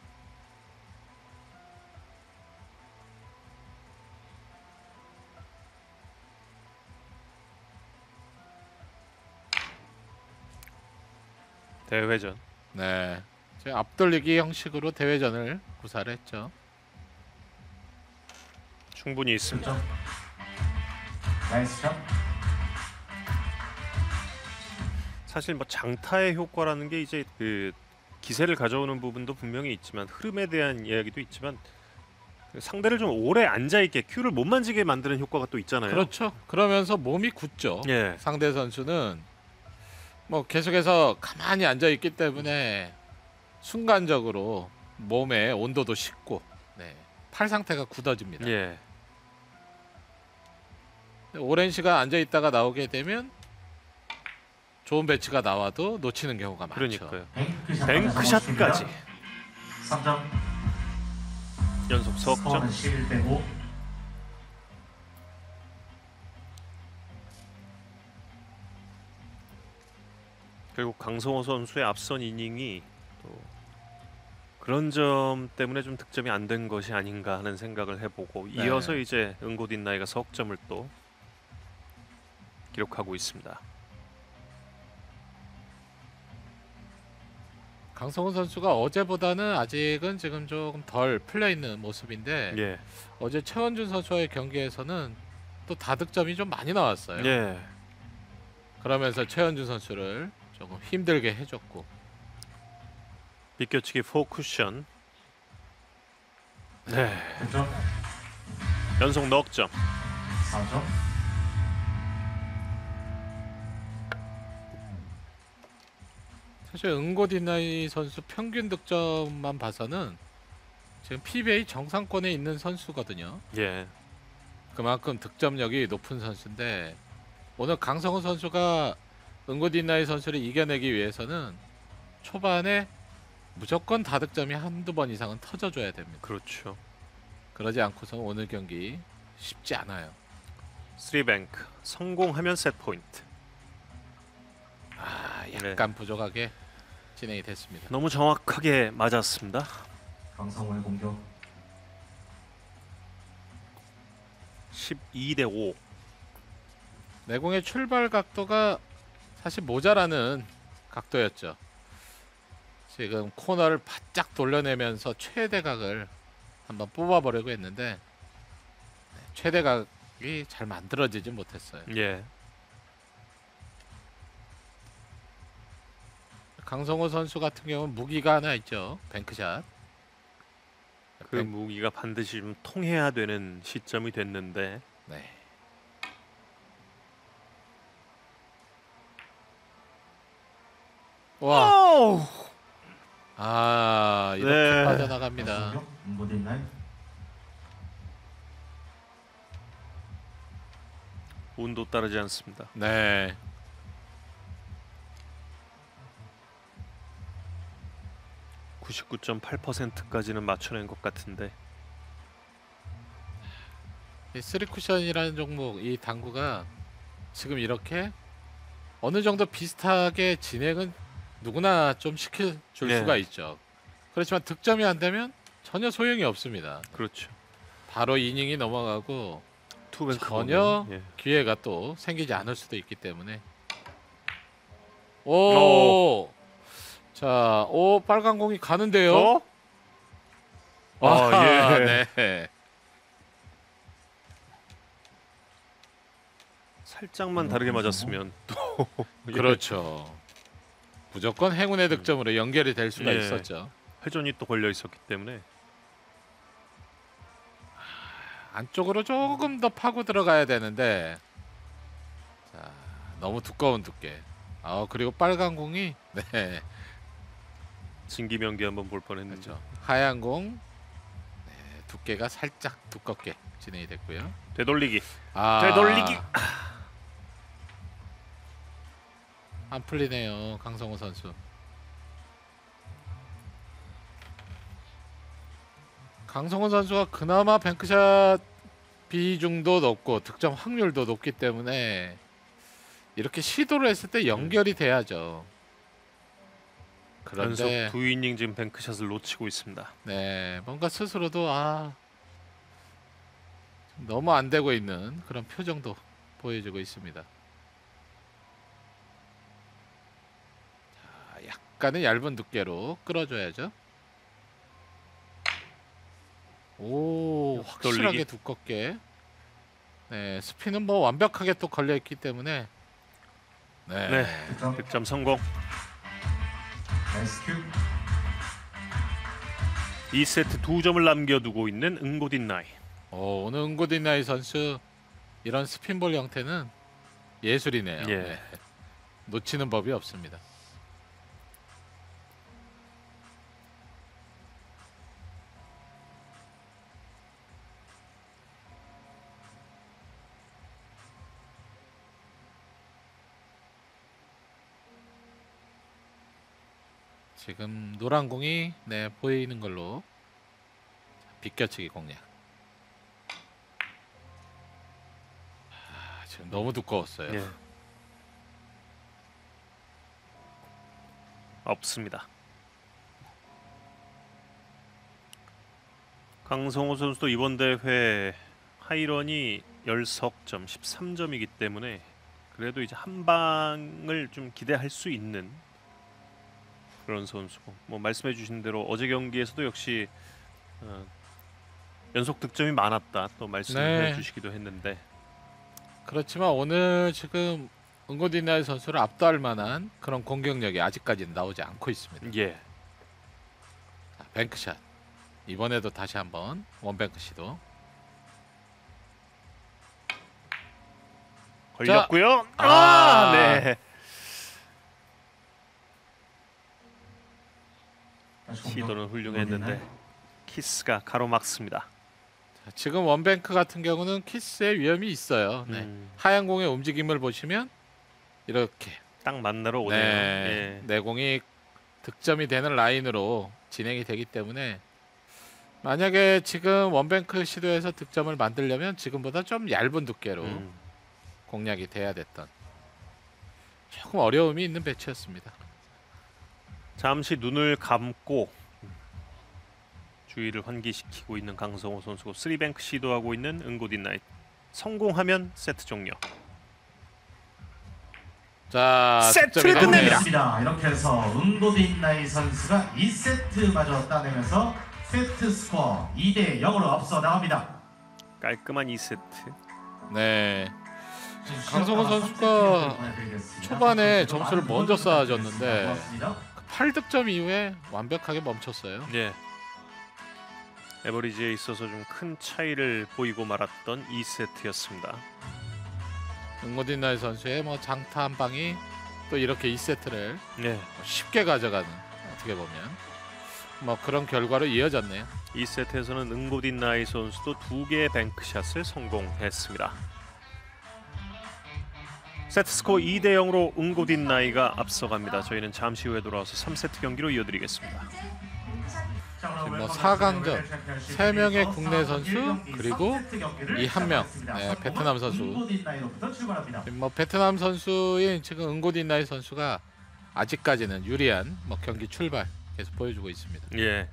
대회전. 네, 지금 앞돌리기 형식으로 대회전을 구사를 했죠. 충분히 있습니다. 득점. 나이스 샷. 사실 뭐 장타의 효과라는 게 이제 그 기세를 가져오는 부분도 분명히 있지만 흐름에 대한 이야기도 있지만 상대를 좀 오래 앉아 있게 큐를 못 만지게 만드는 효과가 또 있잖아요. 그렇죠. 그러면서 몸이 굳죠. 예. 상대 선수는 뭐 계속해서 가만히 앉아 있기 때문에 순간적으로 몸의 온도도 식고 팔 상태가 굳어집니다. 예. 오랜 시간 앉아 있다가 나오게 되면 좋은 배치가 나와도 놓치는 경우가 많죠. 그러니까요. 뱅크샷까지. 뱅크샷까지 3점. 연속 스코어는 석점. 11대 5. 결국 강성호 선수의 앞선 이닝이 또 그런 점 때문에 좀 득점이 안 된 것이 아닌가 하는 생각을 해보고 이어서 이제 은고딘나이가 석점을 또 기록하고 있습니다. 강성훈 선수가 어제보다는 아직은 지금 조금 덜 풀려 있는 모습인데 예. 어제 최원준 선수와의 경기에서는 또 다득점이 좀 많이 나왔어요. 예. 그러면서 최원준 선수를 조금 힘들게 해줬고 비껴치기 4쿠션. 네. 득점. 연속 넉 점. 4점. 사실 은고딘나이 선수 평균 득점만 봐서는 지금 PBA 정상권에 있는 선수거든요. 예. 그만큼 득점력이 높은 선수인데 오늘 강성훈 선수가 은고딘나이 선수를 이겨내기 위해서는 초반에 무조건 다득점이 한두 번 이상은 터져줘야 됩니다. 그렇죠. 그러지 않고서 오늘 경기 쉽지 않아요. 3뱅크 성공하면 세트 포인트. 아, 약간 부족하게 진행이 됐습니다. 너무 정확하게 맞았습니다. 강성호의 공격. 12대 5. 내공의 출발 각도가 사실 모자라는 각도였죠. 지금 코너를 바짝 돌려내면서 최대각을 한번 뽑아보려고 했는데 최대각이 잘 만들어지지 못했어요. 예. 강성호 선수 같은 경우는 무기가 하나 있죠. 뱅크샷. 그 무기가 반드시 좀 통해야 되는 시점이 됐는데 네. 와, 오우! 아 이렇게 네. 빠져나갑니다. 공격 응고딘나이. 운도 따르지 않습니다. 네. 99.8%까지는 맞춰낸 것 같은데. 이 쓰리 쿠션이라는 종목, 이 당구가 지금 이렇게 어느 정도 비슷하게 진행은 누구나 좀 시켜줄 네. 수가 있죠. 그렇지만 득점이 안 되면 전혀 소용이 없습니다. 그렇죠. 바로 이닝이 넘어가고 투뱅크 전혀 보면, 예. 기회가 또 생기지 않을 수도 있기 때문에. 오, 자, 오 빨간 공이 가는데요. 어? 아, 예. 네. 살짝만 다르게 맞았으면 또 예. 그렇죠. 무조건 행운의 득점으로 연결이 될 수가 예. 있었죠. 회전이 또 걸려 있었기 때문에. 안쪽으로 조금 더 파고 들어가야 되는데, 자, 너무 두꺼운 두께. 그리고 빨간 공이 네, 진기명기 한번 볼 뻔했는데. 그렇죠. 하얀 공, 네, 두께가 살짝 두껍게 진행이 됐고요. 되돌리기. 아, 되돌리기. 안 풀리네요, 강성호 선수. 강성호 선수가 그나마 뱅크샷 비중도 높고 득점 확률도 높기 때문에 이렇게 시도를 했을 때 연결이 돼야죠. 연속 그런데 2이닝 지금 뱅크샷을 놓치고 있습니다. 네, 뭔가 스스로도 너무 안 되고 있는 그런 표정도 보여주고 있습니다. 자, 약간의 얇은 두께로 끌어줘야죠. 오, 확실하게 돌리기. 두껍게. 네, 스피는 뭐 완벽하게 또 걸려 있기 때문에. 네. 네. 득점. 득점 성공. 나이스 큐. 2세트 2점을 남겨두고 있는 응고딘나이. 오늘 응고딘나이 선수 이런 스핀볼 형태는 예술이네요. 예. 네. 놓치는 법이 없습니다. 지금 노란 공이 네, 보이는 걸로 비껴치기 공략. 지금 너무 두꺼웠어요. 예. 없습니다. 강성호 선수도 이번 대회 하이런이 10석점 13점이기 때문에 그래도 이제 한 방을 좀 기대할 수 있는 그런 선수고, 뭐 말씀해 주신 대로 어제 경기에서도 역시 연속 득점이 많았다 또 말씀해 네. 주시기도 했는데. 그렇지만 오늘 지금 응고딘나이 선수를 압도할 만한 그런 공격력이 아직까지는 나오지 않고 있습니다. 예. 자, 뱅크샷. 이번에도 다시 한번 원뱅크 시도. 걸렸고요. 아. 네. 다시 공격. 시도는 훌륭했는데 응고딘나이. 키스가 가로막습니다. 자, 지금 원뱅크 같은 경우는 키스의 위험이 있어요. 네. 하얀 공의 움직임을 보시면 이렇게 딱 만나러 오네요. 네, 예. 내공이 득점이 되는 라인으로 진행이 되기 때문에 만약에 지금 원뱅크 시도에서 득점을 만들려면 지금보다 좀 얇은 두께로 공략이 돼야 됐던 조금 어려움이 있는 배치였습니다. 잠시 눈을 감고 주의를 환기시키고 있는 강성호 선수고 3뱅크 시도하고 있는 응고딘나잇. 성공하면 세트 종료. 자, 세트를 득점이 끝냅니다. 됐네요. 이렇게 해서 응고딘나이 선수가 2세트마저 따내면서 세트 스코어 2대 0으로 앞서 나갑니다. 깔끔한 2세트. 네. 강성호 선수가 초반에 점수를 먼저 쌓아줬는데 8득점 이후에 완벽하게 멈췄어요. 예. 에버리지에 있어서 좀 큰 차이를 보이고 말았던 2세트였습니다. 응고딘나이 선수의 뭐 장타 한 방이 또 이렇게 2세트를 네. 쉽게 가져가는, 어떻게 보면 뭐 그런 결과로 이어졌네요. 2세트에서는 응고딘나잇 선수도 2개의 뱅크샷을 성공했습니다. 세트 스코어 2대 0으로 응고딘나잇가 앞서갑니다. 저희는 잠시 후에 돌아와서 3세트 경기로 이어드리겠습니다. 뭐 4강전 3명의 국내 선수 그리고 이 한 명 베트남 선수. 뭐 베트남 선수인 지금 응고딘나잇 선수가 아직까지는 유리한 뭐 경기 출발 계속 보여주고 있습니다. 예.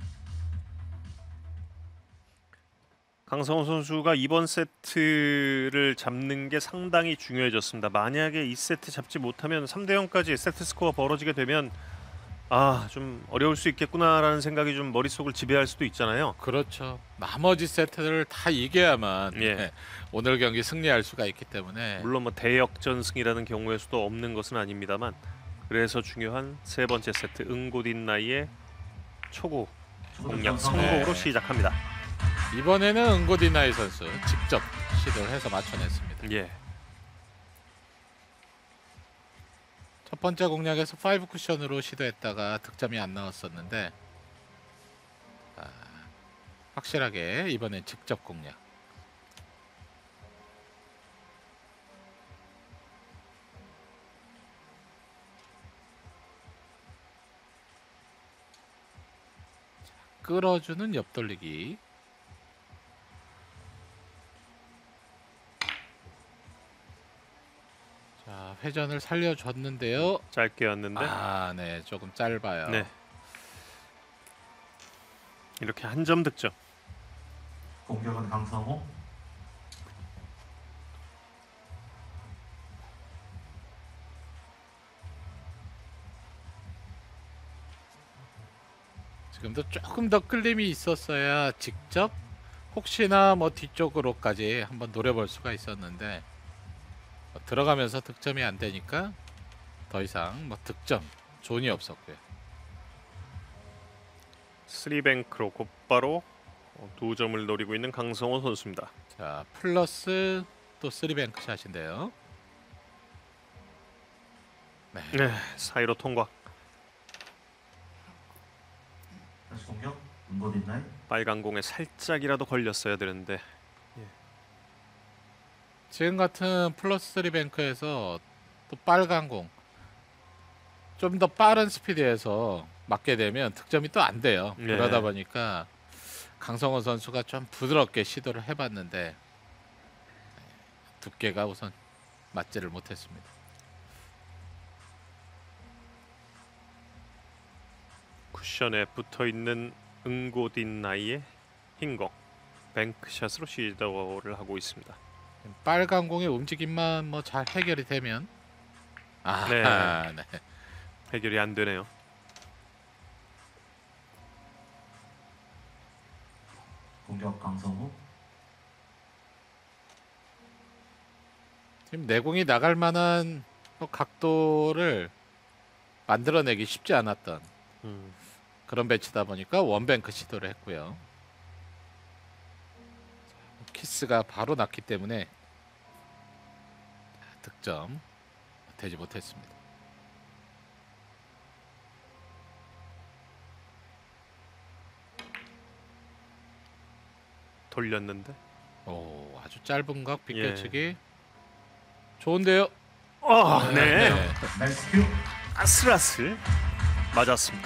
강성호 선수가 이번 세트를 잡는 게 상당히 중요해졌습니다. 만약에 2세트 잡지 못하면 3대 0까지 세트 스코어 벌어지게 되면 좀 어려울 수 있겠구나라는 생각이 좀 머릿속을 지배할 수도 있잖아요. 그렇죠. 나머지 세트를 다 이겨야만 예. 오늘 경기 승리할 수가 있기 때문에 물론 뭐 대역전승이라는 경우의 수도 없는 것은 아닙니다만 그래서 중요한 세 번째 세트 응고딘나잇의 초구 공략 성공으로 네. 시작합니다. 이번에는 응고딘나잇 선수 직접 시도를 해서 맞춰냈습니다. 예. 첫 번째 공략에서 5 쿠션으로 시도했다가 득점이 안 나왔었는데 확실하게 이번엔 직접 공략. 끌어주는 옆돌리기. 자, 회전을 살려줬는데요. 짧게 왔는데 네, 조금 짧아요. 네. 이렇게 한 점 득점. 공격은 강성호. 지금도 조금 더 끌림이 있었어야 직접 혹시나 뭐 뒤쪽으로까지 한번 노려볼 수가 있었는데 들어가면서 득점이 안 되니까 더 이상 뭐 득점 존이 없었고요. 3뱅크로 곧바로 2점을 노리고 있는 강성호 선수입니다. 자, 플러스 또 3뱅크 샷인데요. 네. 네, 사이로 통과. 다시 공격. 응고딘나잇. 빨간 공에 살짝이라도 걸렸어야 되는데 지금 같은 플러스 3뱅크에서 또 빨간 공 좀 더 빠른 스피드에서 맞게 되면 득점이 또 안 돼요. 네. 그러다 보니까 강성호 선수가 좀 부드럽게 시도를 해봤는데 두께가 우선 맞지를 못했습니다. 쿠션에 붙어있는 응고딘나잇의 흰공 뱅크샷으로 시도를 하고 있습니다. 빨간 공의 움직임만 뭐 잘 해결이 되면 네. 네. 해결이 안 되네요. 공격 강성호. 지금 내공이 나갈 만한 각도를 만들어내기 쉽지 않았던 그런 배치다 보니까 원뱅크 시도를 했고요. 키스가 바로 났기 때문에 득점 되지 못했습니다. 돌렸는데 오, 아주 짧은 각 예. 빗겨치기 좋은데요. 네. 나이스 큐. 아슬아슬 맞았습니다.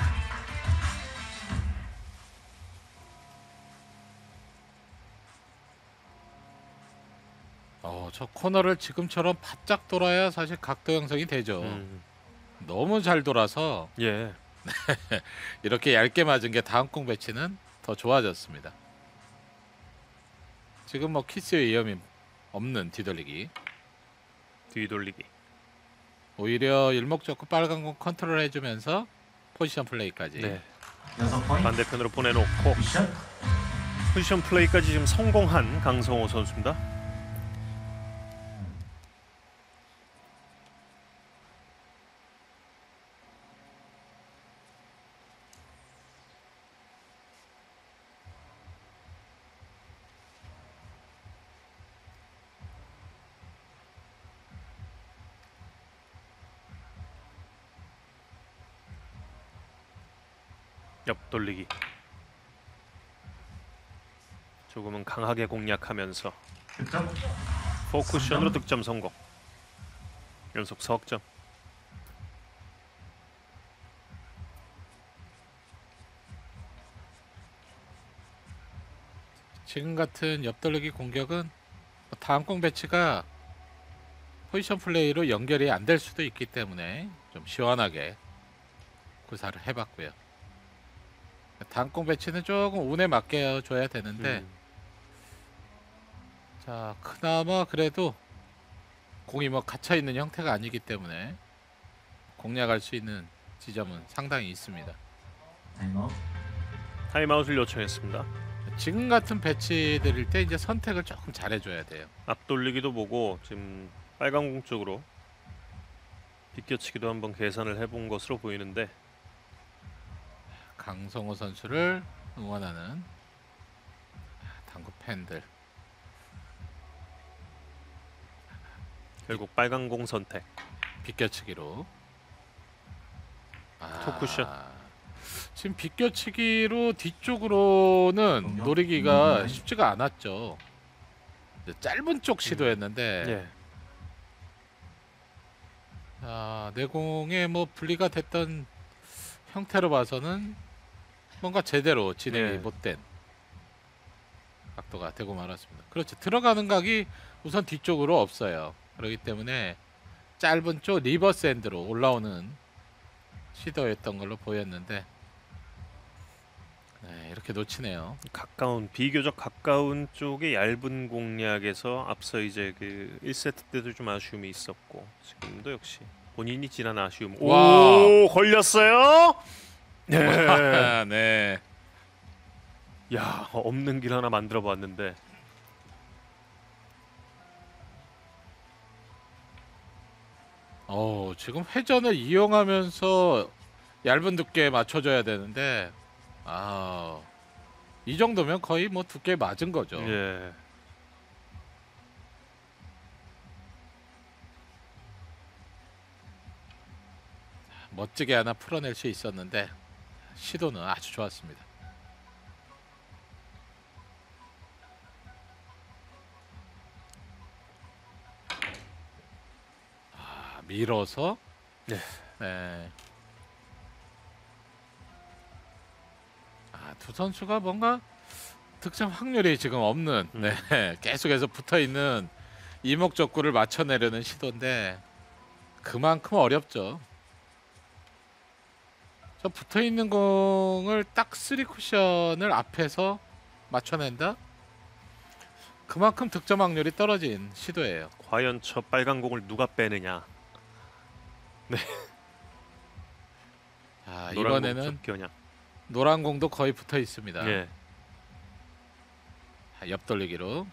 저 코너를 지금처럼 바짝 돌아야 사실 각도 형성이 되죠. 너무 잘 돌아서 예. 이렇게 얇게 맞은 게 다음 공 배치는 더 좋아졌습니다. 지금 뭐 키스의 위험이 없는 뒤돌리기. 뒤돌리기. 오히려 일목적고 빨간 공 컨트롤 해주면서 포지션 플레이까지. 네. 6포인트 반대편으로 보내놓고 미션 포지션 플레이까지 지금 성공한 강성호 선수입니다. 옆돌리기. 조금은 강하게 공략하면서 득점 포쿠션으로 득점 성공. 연속 석점. 지금 같은 옆돌리기 공격은 다음 공 배치가 포지션 플레이로 연결이 안 될 수도 있기 때문에 좀 시원하게 구사를 해봤고요. 다음 공 배치는 조금 운에 맡겨 줘야 되는데 자 그나마 그래도 공이 뭐 갇혀 있는 형태가 아니기 때문에 공략할 수 있는 지점은 상당히 있습니다. 타임아웃 타임아웃을 요청했습니다. 지금 같은 배치 드릴 때 이제 선택을 조금 잘해줘야 돼요. 앞돌리기도 보고 지금 빨간 공 쪽으로 비껴치기도 한번 계산을 해본 것으로 보이는데 강성호 선수를 응원하는 당구 팬들. 결국 빨간 공 선택. 비껴치기로. 토크슛. 지금 비껴치기로 뒤쪽으로는 노리기가 쉽지가 않았죠. 이제 짧은 쪽 시도했는데 예. 내공에 뭐 분리가 됐던 형태로 봐서는 뭔가 제대로 진행이 예. 못된 각도가 되고 말았습니다. 그렇죠. 들어가는 각이 우선 뒤쪽으로 없어요. 그렇기 때문에 짧은 쪽 리버스 핸드로 올라오는 시도였던 걸로 보였는데 네, 이렇게 놓치네요. 가까운 비교적 가까운 쪽의 얇은 공략에서 앞서 이제 그 1세트 때도 좀 아쉬움이 있었고 지금도 역시 본인이 지난 아쉬움. 와. 오 걸렸어요. 네. 네. 야 없는 길 하나 만들어 봤는데 지금 회전을 이용하면서 얇은 두께에 맞춰줘야 되는데 이 정도면 거의 뭐 두께 맞은 거죠. 예. 멋지게 하나 풀어낼 수 있었는데 시도는 아주 좋았습니다. 밀어서 네. 네. 두 선수가 뭔가 득점 확률이 지금 없는 네. 계속해서 붙어있는 이목적구를 맞춰내려는 시도인데 그만큼 어렵죠. 저 붙어있는 공을 딱 3쿠션을 앞에서 맞춰낸다? 그만큼 득점 확률이 떨어진 시도예요. 과연 저 빨간 공을 누가 빼느냐. 노란 공 이번에는 접견양. 노란 공도 거의 붙어 있습니다. 예. 옆돌리기로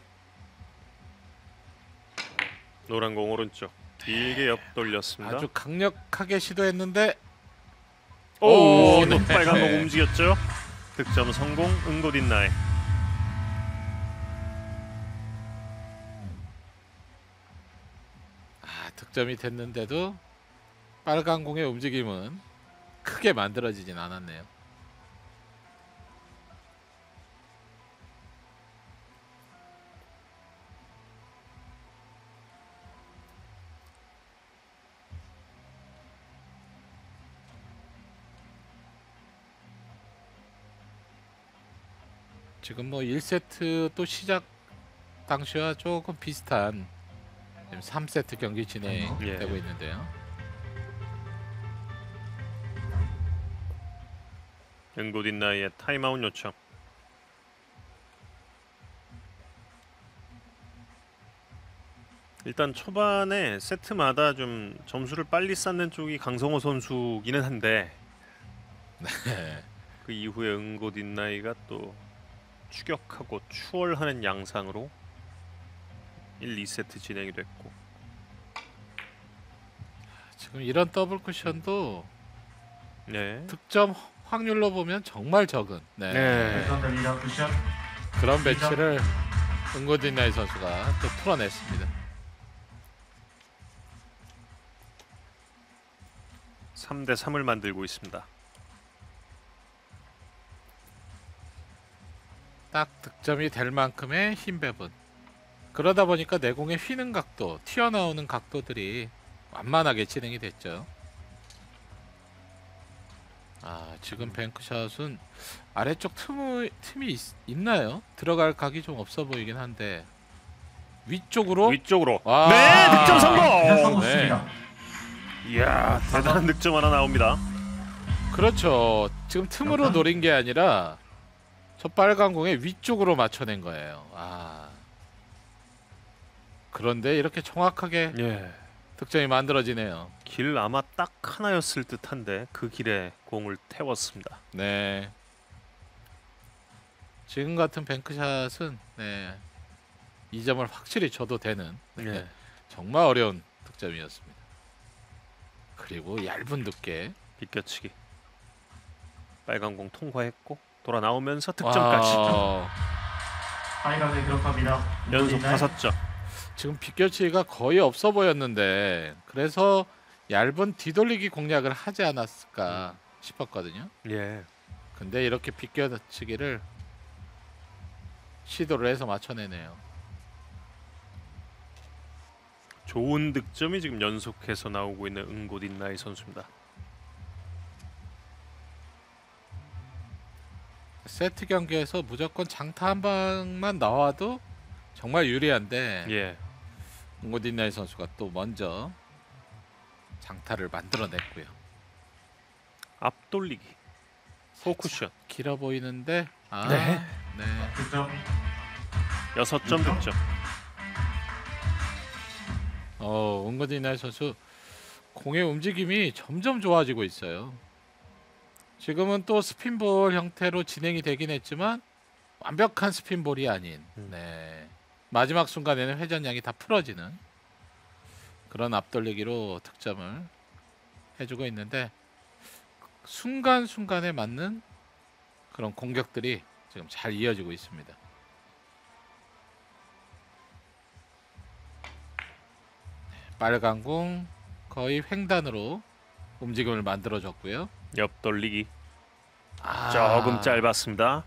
노란 공 오른쪽 길게 옆 돌렸습니다. 아주 강력하게 시도했는데 오, 네. 빨간 공 움직였죠. 득점 성공. 응고딘나이. 득점이 됐는데도 빨간 공의 움직임은 크게 만들어지진 않았네요. 지금 뭐 1세트 또 시작 당시와 조금 비슷한 지금 3세트 경기 예. 진행되고 있는데요. 응고딘나이의 타임아웃 요청. 일단 초반에 세트마다 좀 점수를 빨리 쌓는 쪽이 강성호 선수기는 한데 네. 그 이후에 응고딘나이가 또 추격하고 추월하는 양상으로 1, 2세트 진행이 됐고 지금 이런 더블 쿠션도 네. 득점 확률로 보면 정말 적은 네. 왼손 리더 쿠션 그런 배치를 응고딘나이 선수가 또 풀어냈습니다. 3대 3을 만들고 있습니다. 딱 득점이 될 만큼의 힘 배분. 그러다 보니까 내공의 휘는 각도, 튀어나오는 각도들이 완만하게 진행이 됐죠. 아, 지금 뱅크샷은 아래쪽 틈이 있나요? 들어갈 각이 좀 없어 보이긴 한데 위쪽으로 위쪽으로. 와. 네, 득점 성공. 성공했습니다. 이야, 대단한 득점 하나 나옵니다. 그렇죠. 지금 틈으로 노린 게 아니라 저 빨간 공에 위쪽으로 맞춰낸 거예요. 아. 그런데 이렇게 정확하게 예. 득점이 만들어지네요. 길 아마 딱 하나였을 듯한데 그 길에 공을 태웠습니다. 네. 지금 같은 뱅크샷은 네. 이 점을 확실히 줘도 되는 예. 정말 어려운 득점이었습니다. 그리고 얇은 두께. 비껴치기. 빨간 공 통과했고 돌아 나오면서 득점까지. 와, 파이널에 기록합니다. 연속 응고딘나이. 5점. 지금 비껴치기가 거의 없어 보였는데 그래서 얇은 뒤돌리기 공략을 하지 않았을까 싶었거든요. 예. 근데 이렇게 비껴치기를 시도를 해서 맞춰내네요. 좋은 득점이 지금 연속해서 나오고 있는 응고딘나이 선수입니다. 세트 경기에서 무조건 장타 한 방만 나와도 정말 유리한데 예. 응고딘나이 선수가 또 먼저 장타를 만들어냈고요. 앞돌리기. 포쿠션. 길어 보이는데 네. 네. 득점 6점 득점. 응고딘나이 선수 공의 움직임이 점점 좋아지고 있어요. 지금은 또 스핀볼 형태로 진행이 되긴 했지만 완벽한 스핀볼이 아닌 네. 마지막 순간에는 회전량이 다 풀어지는 그런 앞돌리기로 득점을 해주고 있는데 순간순간에 맞는 그런 공격들이 지금 잘 이어지고 있습니다. 빨간 공 거의 횡단으로 움직임을 만들어줬고요. 옆돌리기. 아, 조금 짧았습니다.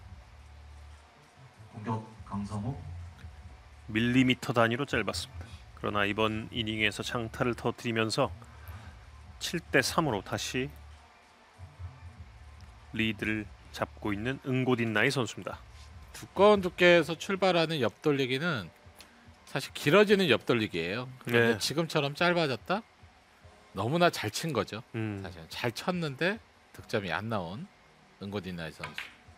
공격 강성호 밀리미터 단위로 짧았습니다. 그러나 이번 이닝에서 장타를 터뜨리면서 7대 3으로 다시 리드를 잡고 있는 응고딘나이 선수입니다. 두꺼운 두께에서 출발하는 옆돌리기는 사실 길어지는 옆돌리기예요. 그런데 네. 지금처럼 짧아졌다? 너무나 잘 친 거죠. 음. 사실 잘 쳤는데 득점이 안 나온 응고딘나이 선수.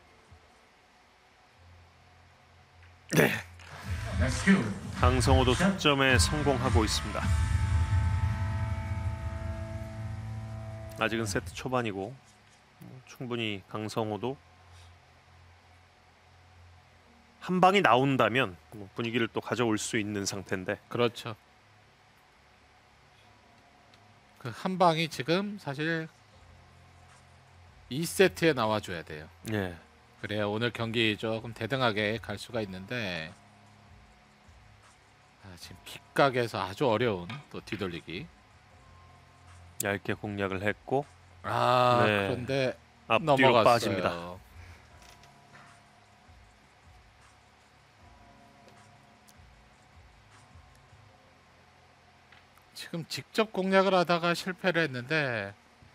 네. 레스큐 강성호도 득점에 성공하고 있습니다. 아직은 세트 초반이고 충분히 강성호도 한 방이 나온다면 분위기를 또 가져올 수 있는 상태인데 그렇죠. 그 한 방이 지금 사실 2세트에 나와줘야 돼요. 예. 그래야 오늘 경기 조금 대등하게 갈 수가 있는데 지금 빗각에서 아주 어려운 또 뒤돌리기. 얇게 공략을 했고 아 네. 그런데 앞뒤로 넘어갔어요. 빠집니다. 지금 직접 공략을 하다가 실패를 했는데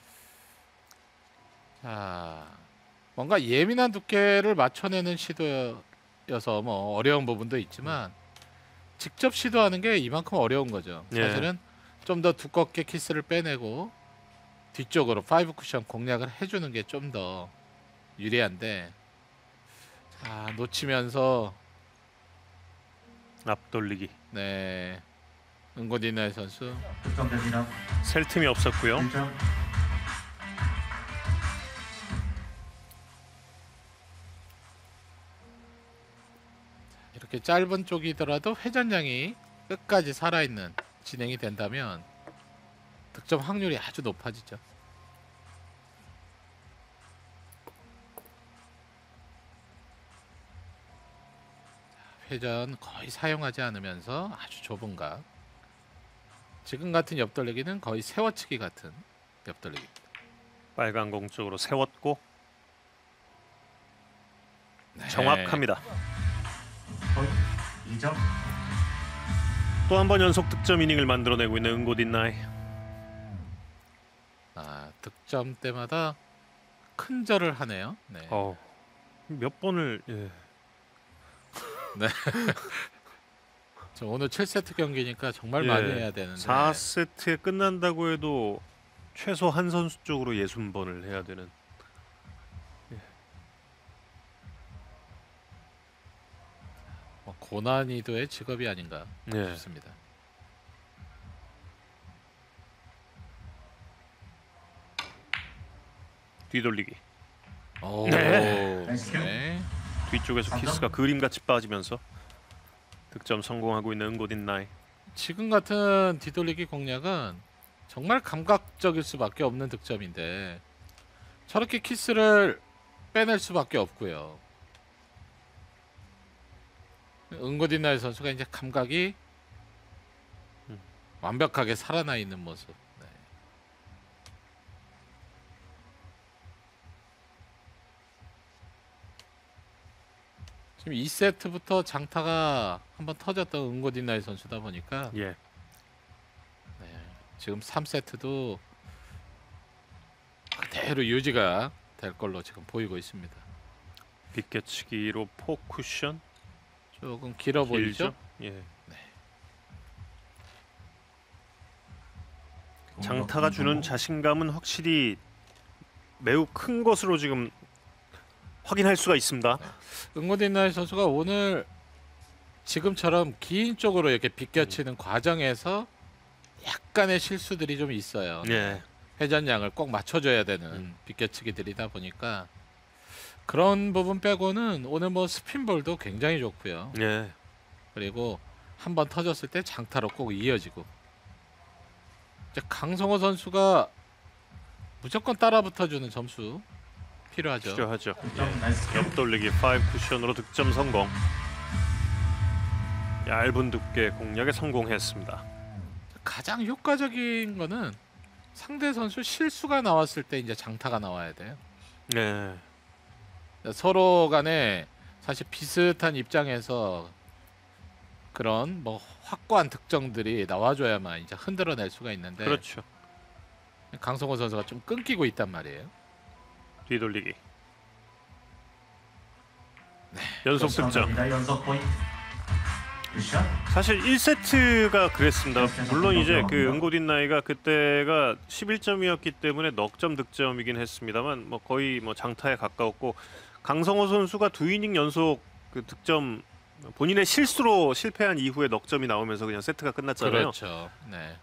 자 뭔가 예민한 두께를 맞춰내는 시도여서 뭐 어려운 부분도 있지만 직접 시도하는 게 이만큼 어려운 거죠. 예. 사실은 좀 더 두껍게 키스를 빼내고 뒤쪽으로 5 쿠션 공략을 해주는 게 좀 더 유리한데, 자 놓치면서 앞돌리기. 네 은고디나이 선수 득점됩니다. 셀 틈이 없었고요. 1점. 이렇게 짧은 쪽이더라도 회전량이 끝까지 살아있는 진행이 된다면 득점 확률이 아주 높아지죠. 회전 거의 사용하지 않으면서 아주 좁은 각. 지금 같은 옆돌리기는 거의 세워치기 같은 옆돌리기. 빨간 공 쪽으로 세웠고 네. 정확합니다. 포인트 2점. 또 한 번 연속 득점 이닝을 만들어내고 있는 은고딘나이. 아, 득점 때마다 큰 절을 하네요. 네. 몇 번을 예. 저 오늘 7세트 경기니까 정말 예. 많이 해야 되는데 4세트에 끝난다고 해도 최소 한 선수 쪽으로 60번을 해야 되는. 고난이도의 직업이 아닌가 예. 싶습니다. 뒤돌리기. 오, 네. 네. 뒤쪽에서 키스가 그림같이 빠지면서 득점 성공하고 있는 은고딘나이. 지금 같은 뒤돌리기 공략은 정말 감각적일 수밖에 없는 득점인데 저렇게 키스를 빼낼 수밖에 없고요. 은고딘나이 선수가 이제 감각이 완벽하게 살아나 있는 모습. 네. 지금 2세트부터 장타가 한번 터졌던 은고딘나이 선수다 보니까 예. 네, 지금 3세트도 그대로 유지가 될 걸로 지금 보이고 있습니다. 빗겨치기로 포 쿠션. 조금 길어 보이죠? 예. 네. 장타가 주는 자신감은 확실히 매우 큰 것으로 지금 확인할 수가 있습니다. 은고딘나이 선수가 오늘 지금처럼 긴 쪽으로 이렇게 비껴치는 과정에서 약간의 실수들이 좀 있어요. 예. 회전량을 꼭 맞춰줘야 되는 비껴치기들이다 보니까 그런 부분 빼고는 오늘 뭐 스핀볼도 굉장히 좋고요. 예. 그리고 한번 터졌을 때 장타로 꼭 이어지고. 이제 강성호 선수가 무조건 따라 붙어주는 점수 필요하죠. 필요하죠. 득점 나이스. 옆돌리기 5 쿠션으로 득점 성공. 얇은 두께 공략에 성공했습니다. 가장 효과적인 거는 상대 선수 실수가 나왔을 때 이제 장타가 나와야 돼요. 네. 서로 간에 사실 비슷한 입장에서 그런 뭐 확고한 득점들이 나와줘야만 이제 흔들어낼 수가 있는데 그렇죠. 강성호 선수가 좀 끊기고 있단 말이에요. 뒤돌리기. 연속 득점. 득점입니다. 연속 포인트. 굿샷. 사실 1세트가 그랬습니다. 물론 이제 그 은고딘나이가 그때가 11점이었기 때문에 넉점 득점이긴 했습니다만 뭐 거의 뭐 장타에 가까웠고 강성호 선수가 2이닝 연속 그 득점 본인의 실수로 실패한 이후에 넉점이 나오면서 그냥 세트가 끝났잖아요. 그렇죠. 네.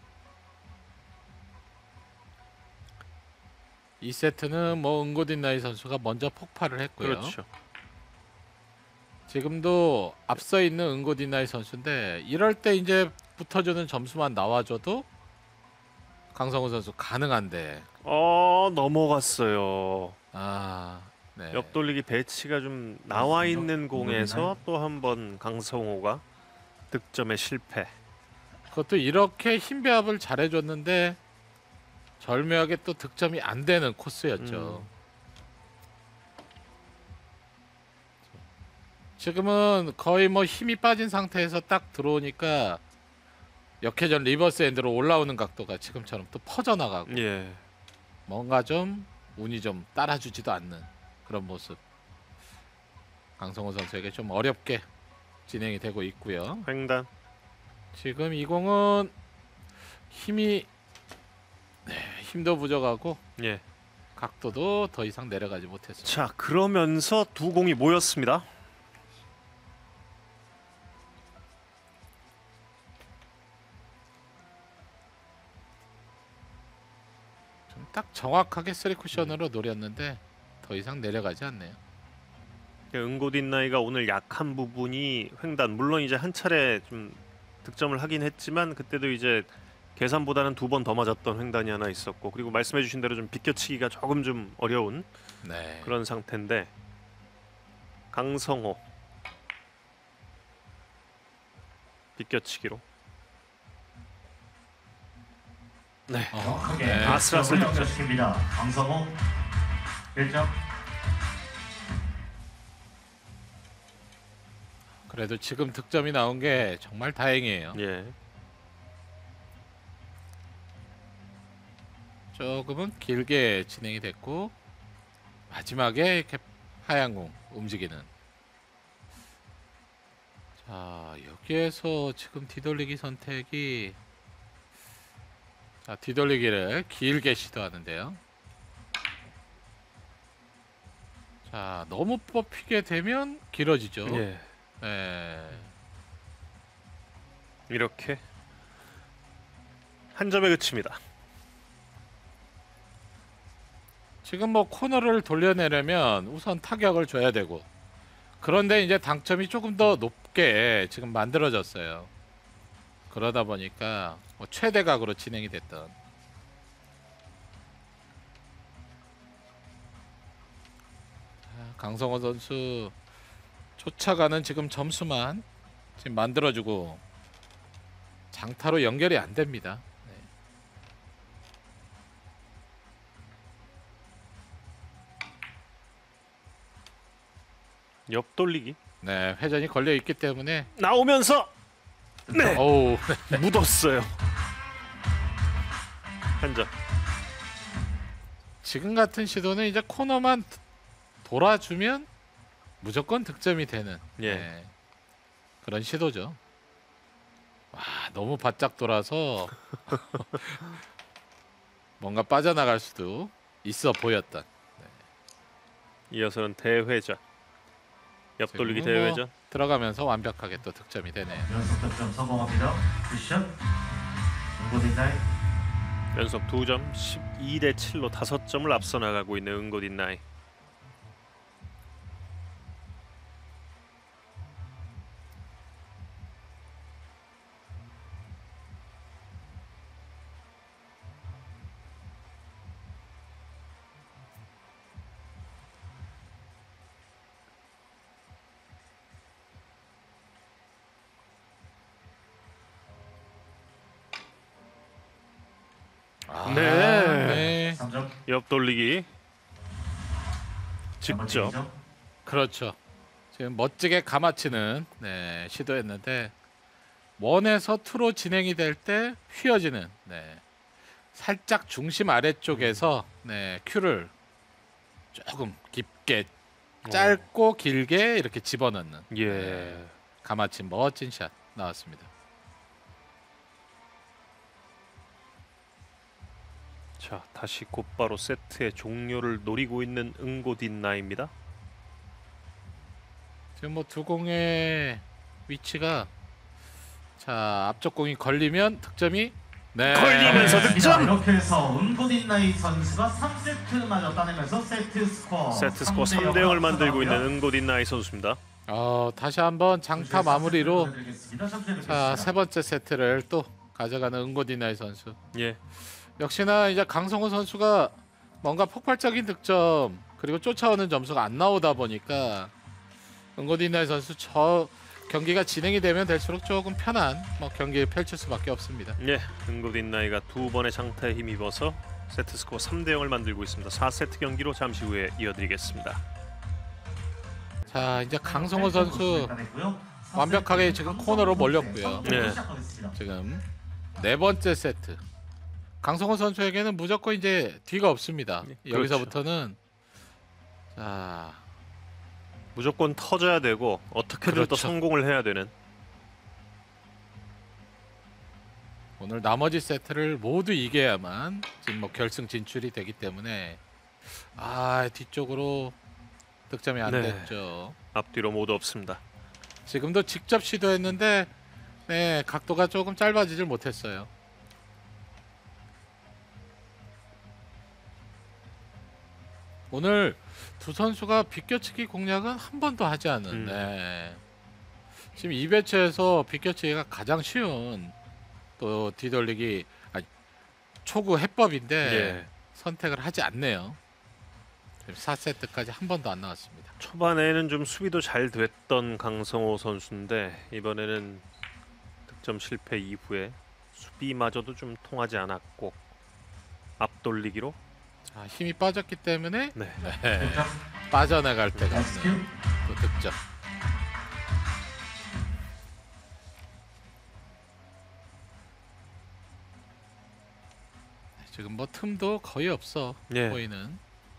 2세트는 뭐 은고딘나이 선수가 먼저 폭발을 했고요. 그렇죠. 지금도 앞서 있는 은고딘나이 선수인데 이럴 때 이제 붙어주는 점수만 나와줘도 강성호 선수 가능한데 넘어갔어요. 네. 옆돌리기 배치가 좀 나와 있는 공에서 또 한 번 강성호가 득점에 실패. 그것도 이렇게 힘 배합을 잘해줬는데 절묘하게 또 득점이 안 되는 코스였죠. 지금은 거의 뭐 힘이 빠진 상태에서 딱 들어오니까 역회전 리버스 엔드로 올라오는 각도가 지금처럼 또 퍼져나가고 예. 뭔가 좀 운이 좀 따라주지도 않는 그런 모습. 강성호 선수에게 좀 어렵게 진행이 되고 있고요. 횡단. 지금 이 공은 힘도 부족하고 예. 각도도 더 이상 내려가지 못했어요. 자, 그러면서 두 공이 모였습니다. 좀 딱 정확하게 3쿠션으로 노렸는데 더 이상 내려가지 않네요. 은고딘나이가 오늘 약한 부분이 횡단, 물론 이제 한 차례 좀 득점을 하긴 했지만 그때도 이제 계산보다는 2번 더 맞았던 횡단이 하나 있었고, 그리고 말씀해주신 대로 좀 비껴치기가 조금 좀 어려운 네. 그런 상태인데, 강성호 비껴치기로 정확하게 네. 아슬아슬 득점을 연결시킵니다. 강성호 1점. 그래도 지금 득점이 나온 게 정말 다행이에요. 예. 조금은 길게 진행이 됐고 마지막에 이렇게 하얀 공 움직이는. 자, 여기에서 지금 뒤돌리기 선택이, 자, 뒤돌리기를 길게 시도하는데요. 자, 너무 뽑히게 되면 길어지죠. 예. 네. 이렇게 한 점에 그칩니다. 지금 뭐 코너를 돌려내려면 우선 타격을 줘야 되고, 그런데 이제 당점이 조금 더 높게 지금 만들어졌어요. 그러다 보니까 뭐 최대각으로 진행이 됐던. 강성호 선수 쫓아가는 지금 점수만 지금 만들어주고 장타로 연결이 안 됩니다. 옆돌리기 네, 회전이 걸려 있기 때문에. 나오면서 네. 어우, 묻었어요. 한 점. 지금 같은 시도는 이제 코너만 돌아주면 무조건 득점이 되는, 예. 네, 그런 시도죠. 와, 너무 바짝 돌아서 뭔가 빠져나갈 수도 있어 보였던. 이어서는 대회전. 옆돌리기 지금은 뭐 대회전. 들어가면서 완벽하게 또 득점이 되네요. 연속 득점 성공합니다. 굿샷. 은고딘나이. 연속 2점, 12대 7로 5점을 앞서 나가고 있는 은고딘나이. 아, 네. 네. 3점. 옆돌리기. 직접. 그렇죠. 지금 멋지게 가마치는, 네, 시도했는데 원에서 투로 진행이 될 때 휘어지는, 네, 살짝 중심 아래쪽에서, 네, 큐를 조금 깊게 짧고 길게 이렇게 집어넣는, 예. 네, 가마친 멋진 샷 나왔습니다. 자, 다시 곧바로 세트의 종료를 노리고 있는 은고딘나이입니다. 지금 뭐 두 공의 위치가, 자, 앞쪽 공이 걸리면 득점이, 네, 걸리면서 득점! 이렇게 해서 은고딘나이 선수가 3세트 마저 따내면서 세트 스코어 세트 스코어 3대 0을 만들고 있는 은고딘나이 선수입니다. 다시 한번 장타 마무리로, 자, 세 번째 세트를 또 가져가는 은고딘나이 선수. 예. 역시나 이제 강성호 선수가 뭔가 폭발적인 득점 그리고 쫓아오는 점수가 안 나오다 보니까 은고딘나이 선수 저 경기가 진행이 되면 될수록 조금 편한 뭐 경기를 펼칠 수밖에 없습니다. 예. 은고딘나이가 2번의 장타에 힘입어서 세트 스코어 3대 0을 만들고 있습니다. 4세트 경기로 잠시 후에 이어드리겠습니다. 자, 이제 강성호 선수 완벽하게 지금 코너로 몰렸고요. 네. 지금 네 번째 세트. 강성호 선수에게는 무조건 이제 뒤가 없습니다. 그렇죠. 여기서부터는, 자, 무조건 터져야 되고 어떻게든 또 그렇죠. 성공을 해야 되는. 오늘 나머지 세트를 모두 이겨야만 지금 뭐 결승 진출이 되기 때문에 뒤쪽으로 득점이 안 네. 됐죠. 앞뒤로 모두 없습니다. 지금도 직접 시도했는데 네, 각도가 조금 짧아지질 못했어요. 오늘 두 선수가 비껴치기 공략은 한 번도 하지 않은 지금 2배치에서 비껴치기가 가장 쉬운 또 뒤돌리기 초구 해법인데 예. 선택을 하지 않네요. 4세트까지 한 번도 안 나왔습니다. 초반에는 좀 수비도 잘 됐던 강성호 선수인데 이번에는 득점 실패 이후에 수비마저도 좀 통하지 않았고 앞돌리기로 자, 힘이 빠졌기 때문에 네. 득점. 빠져나갈 데가 엑스큐. 없는 또 득점. 지금 뭐 틈도 거의 없어 예. 보이는.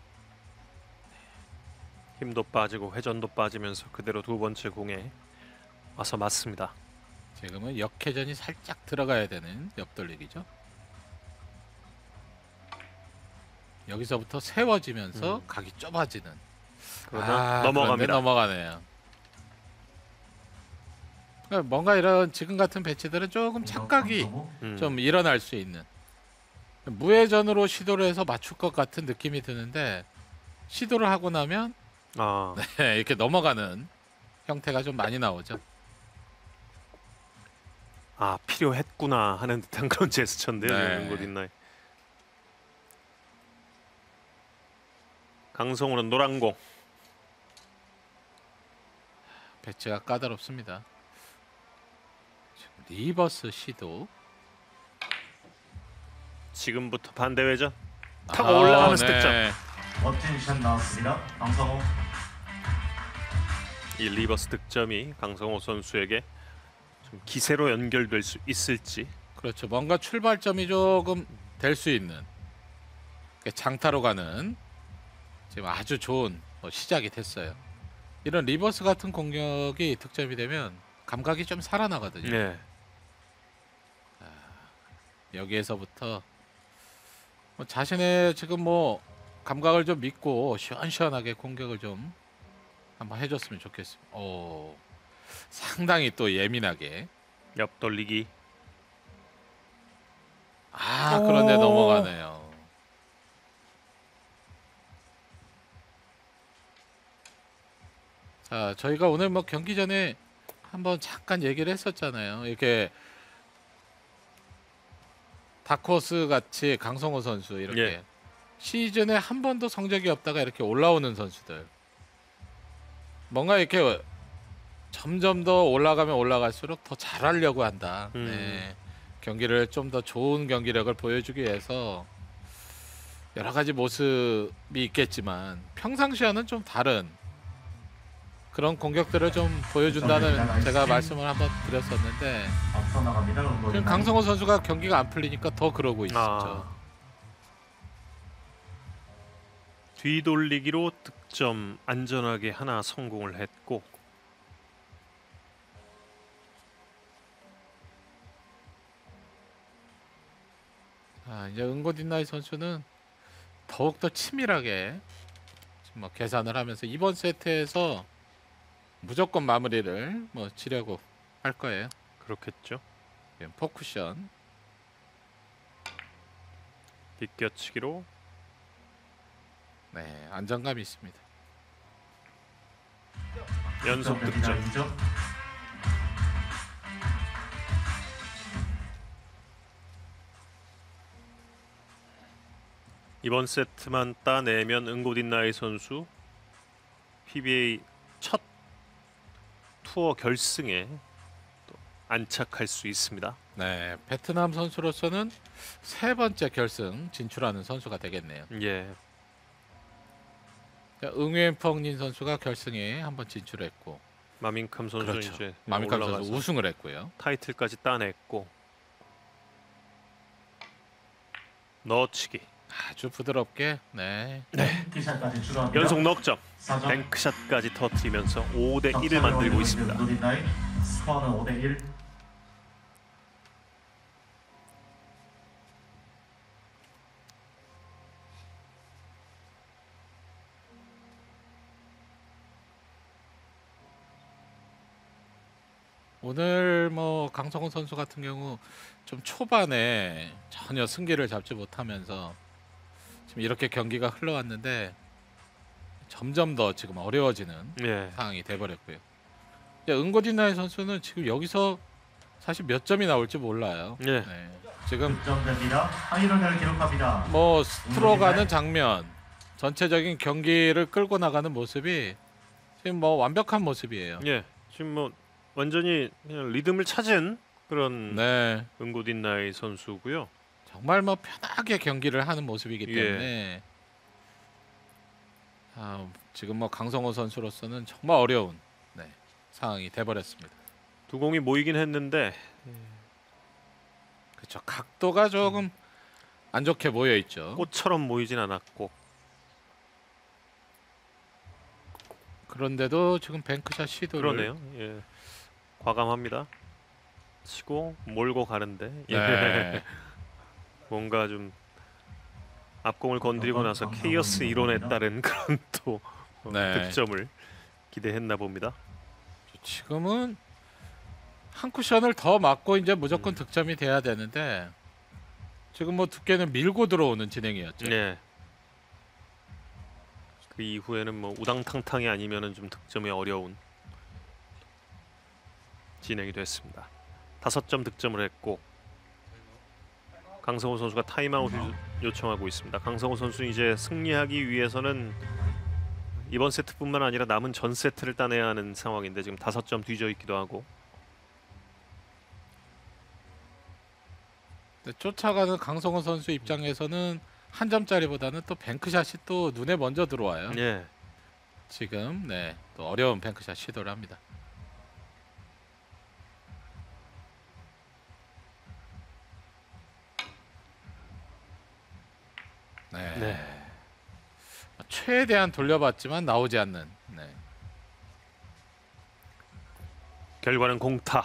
힘도 빠지고 회전도 빠지면서 그대로 두 번째 공에 와서 맞습니다. 지금은 역회전이 살짝 들어가야 되는 옆돌리기죠. 여기서부터 세워지면서 각이 좁아지는. 그러면 그런데 넘어갑니다. 넘어가네요. 그러니까 뭔가 이런 지금 같은 배치들은 조금 착각이 강성호. 좀 일어날 수 있는 무회전으로 시도를 해서 맞출 것 같은 느낌이 드는데 시도를 하고 나면 아, 이렇게 넘어가는 형태가 좀 많이 나오죠. 필요했구나 하는 듯한 그런 제스처인데요. 네. 은고딘나이. 강성호는 노란 공. 배치가 까다롭습니다. 지금 리버스 시도. 지금부터 반대 회전. 타고 올라가면서 네. 득점. 멋진 샷 나왔습니다. 강성호. 이 리버스 득점이 강성호 선수에게 좀 기세로 연결될 수 있을지. 그렇죠. 뭔가 출발점이 조금 될 수 있는 장타로 가는 지금 아주 좋은 시작이 됐어요. 이런 리버스 같은 공격이 득점이 되면 감각이 좀 살아나거든요. 네. 여기에서부터 자신의 지금 감각을 좀 믿고 시원시원하게 공격을 좀 한번 해줬으면 좋겠습니다. 상당히 또 예민하게. 옆돌리기. 그런데 넘어가네요. 자, 저희가 오늘 경기 전에 한번 잠깐 얘기를 했었잖아요. 이렇게 다크호스 같이 강성호 선수 이렇게 예. 시즌에 한 번도 성적이 없다가 이렇게 올라오는 선수들 뭔가 이렇게 점점 더 올라가면 올라갈수록 더 잘하려고 한다. 네. 경기를 좀 더 좋은 경기력을 보여주기 위해서 여러 가지 모습이 있겠지만 평상시와는 좀 다른 그런 공격들을 좀 보여준다는 제가 말씀을 한번 드렸었는데 앞서 나갑니다. 지금 은고딘나이. 강성호 선수가 경기가 안 풀리니까 더 그러고 있었죠. 뒤돌리기로 득점 안전하게 하나 성공을 했고 이제 은고딘나이 선수는 더욱더 치밀하게 지금 계산을 하면서 이번 세트에서 무조건 마무리를 치려고 할 거예요. 그렇겠죠. 포쿠션. 빗겨치기로 네, 안정감이 있습니다. 연속 득점. 득점. 이번 세트만 따내면 은고딘나이 선수 PBA 첫 투어 결승에 또 안착할 수 있습니다. 네, 베트남 선수로서는 세 번째 결승 진출하는 선수가 되겠네요. 예, 응웬펑닌 선수가 결승에 한번 진출했고 마밍캄 선수는 그렇죠. 이제 마미캄 올라가서 선수 우승을 했고요. 타이틀까지 따냈고 넣어치기 아주 부드럽게 네. 티샷까지 추가합니다. 연속 넉점 4점. 뱅크샷까지 터뜨리면서 5대 1을 만들고 있습니다. 은고딘나이. 스코어는 5대 1. 오늘 뭐 강성훈 선수 같은 경우 좀 초반에 전혀 승기를 잡지 못하면서 지금 이렇게 경기가 흘러왔는데 점점 더 지금 어려워지는 예. 상황이 돼버렸고요. 이제 은고딘나이 선수는 지금 여기서 사실 몇 점이 나올지 몰라요. 예. 네. 지금 득점됩니다. 하이런을 기록합니다. 뭐 스트로가는 장면, 전체적인 경기를 끌고 나가는 모습이 지금 뭐 완벽한 모습이에요. 예. 지금 뭐 완전히 그냥 리듬을 찾은 그런 네, 은고딘나이 선수고요. 정말 뭐 편하게 경기를 하는 모습이기 예. 때문에 지금 뭐 강성호 선수로서는 정말 어려운 상황이 돼버렸습니다. 두 공이 모이긴 했는데 그렇죠. 각도가 조금 안 좋게 모여 있죠. 꽃처럼 모이진 않았고 그런데도 지금 뱅크샷 시도를 그러네요. 예. 과감합니다. 치고 몰고 가는데 예. 네. 뭔가 좀 앞공을 건드리고 나서 케이어스 이론에 따른 그런 또 네. 득점을 기대했나 봅니다. 지금은 한 쿠션을 더 맞고 이제 무조건 득점이 돼야 되는데 지금 뭐 두께는 밀고 들어오는 진행이었죠. 네. 그 이후에는 뭐 우당탕탕이 아니면은 좀 득점이 어려운 진행이 됐습니다. 5점 득점을 했고 강성호 선수가 타임아웃을 요청하고 있습니다. 강성호 선수 이제 승리하기 위해서는 이번 세트뿐만 아니라 남은 전 세트를 따내야 하는 상황인데 지금 5점 뒤져 있기도 하고 쫓아가는 강성호 선수 입장에서는 한 점짜리보다는 또 뱅크샷이 또 눈에 먼저 들어와요. 예. 지금 또 어려운 뱅크샷 시도를 합니다. 네. 최대한 돌려봤지만 나오지 않는. 결과는 공타.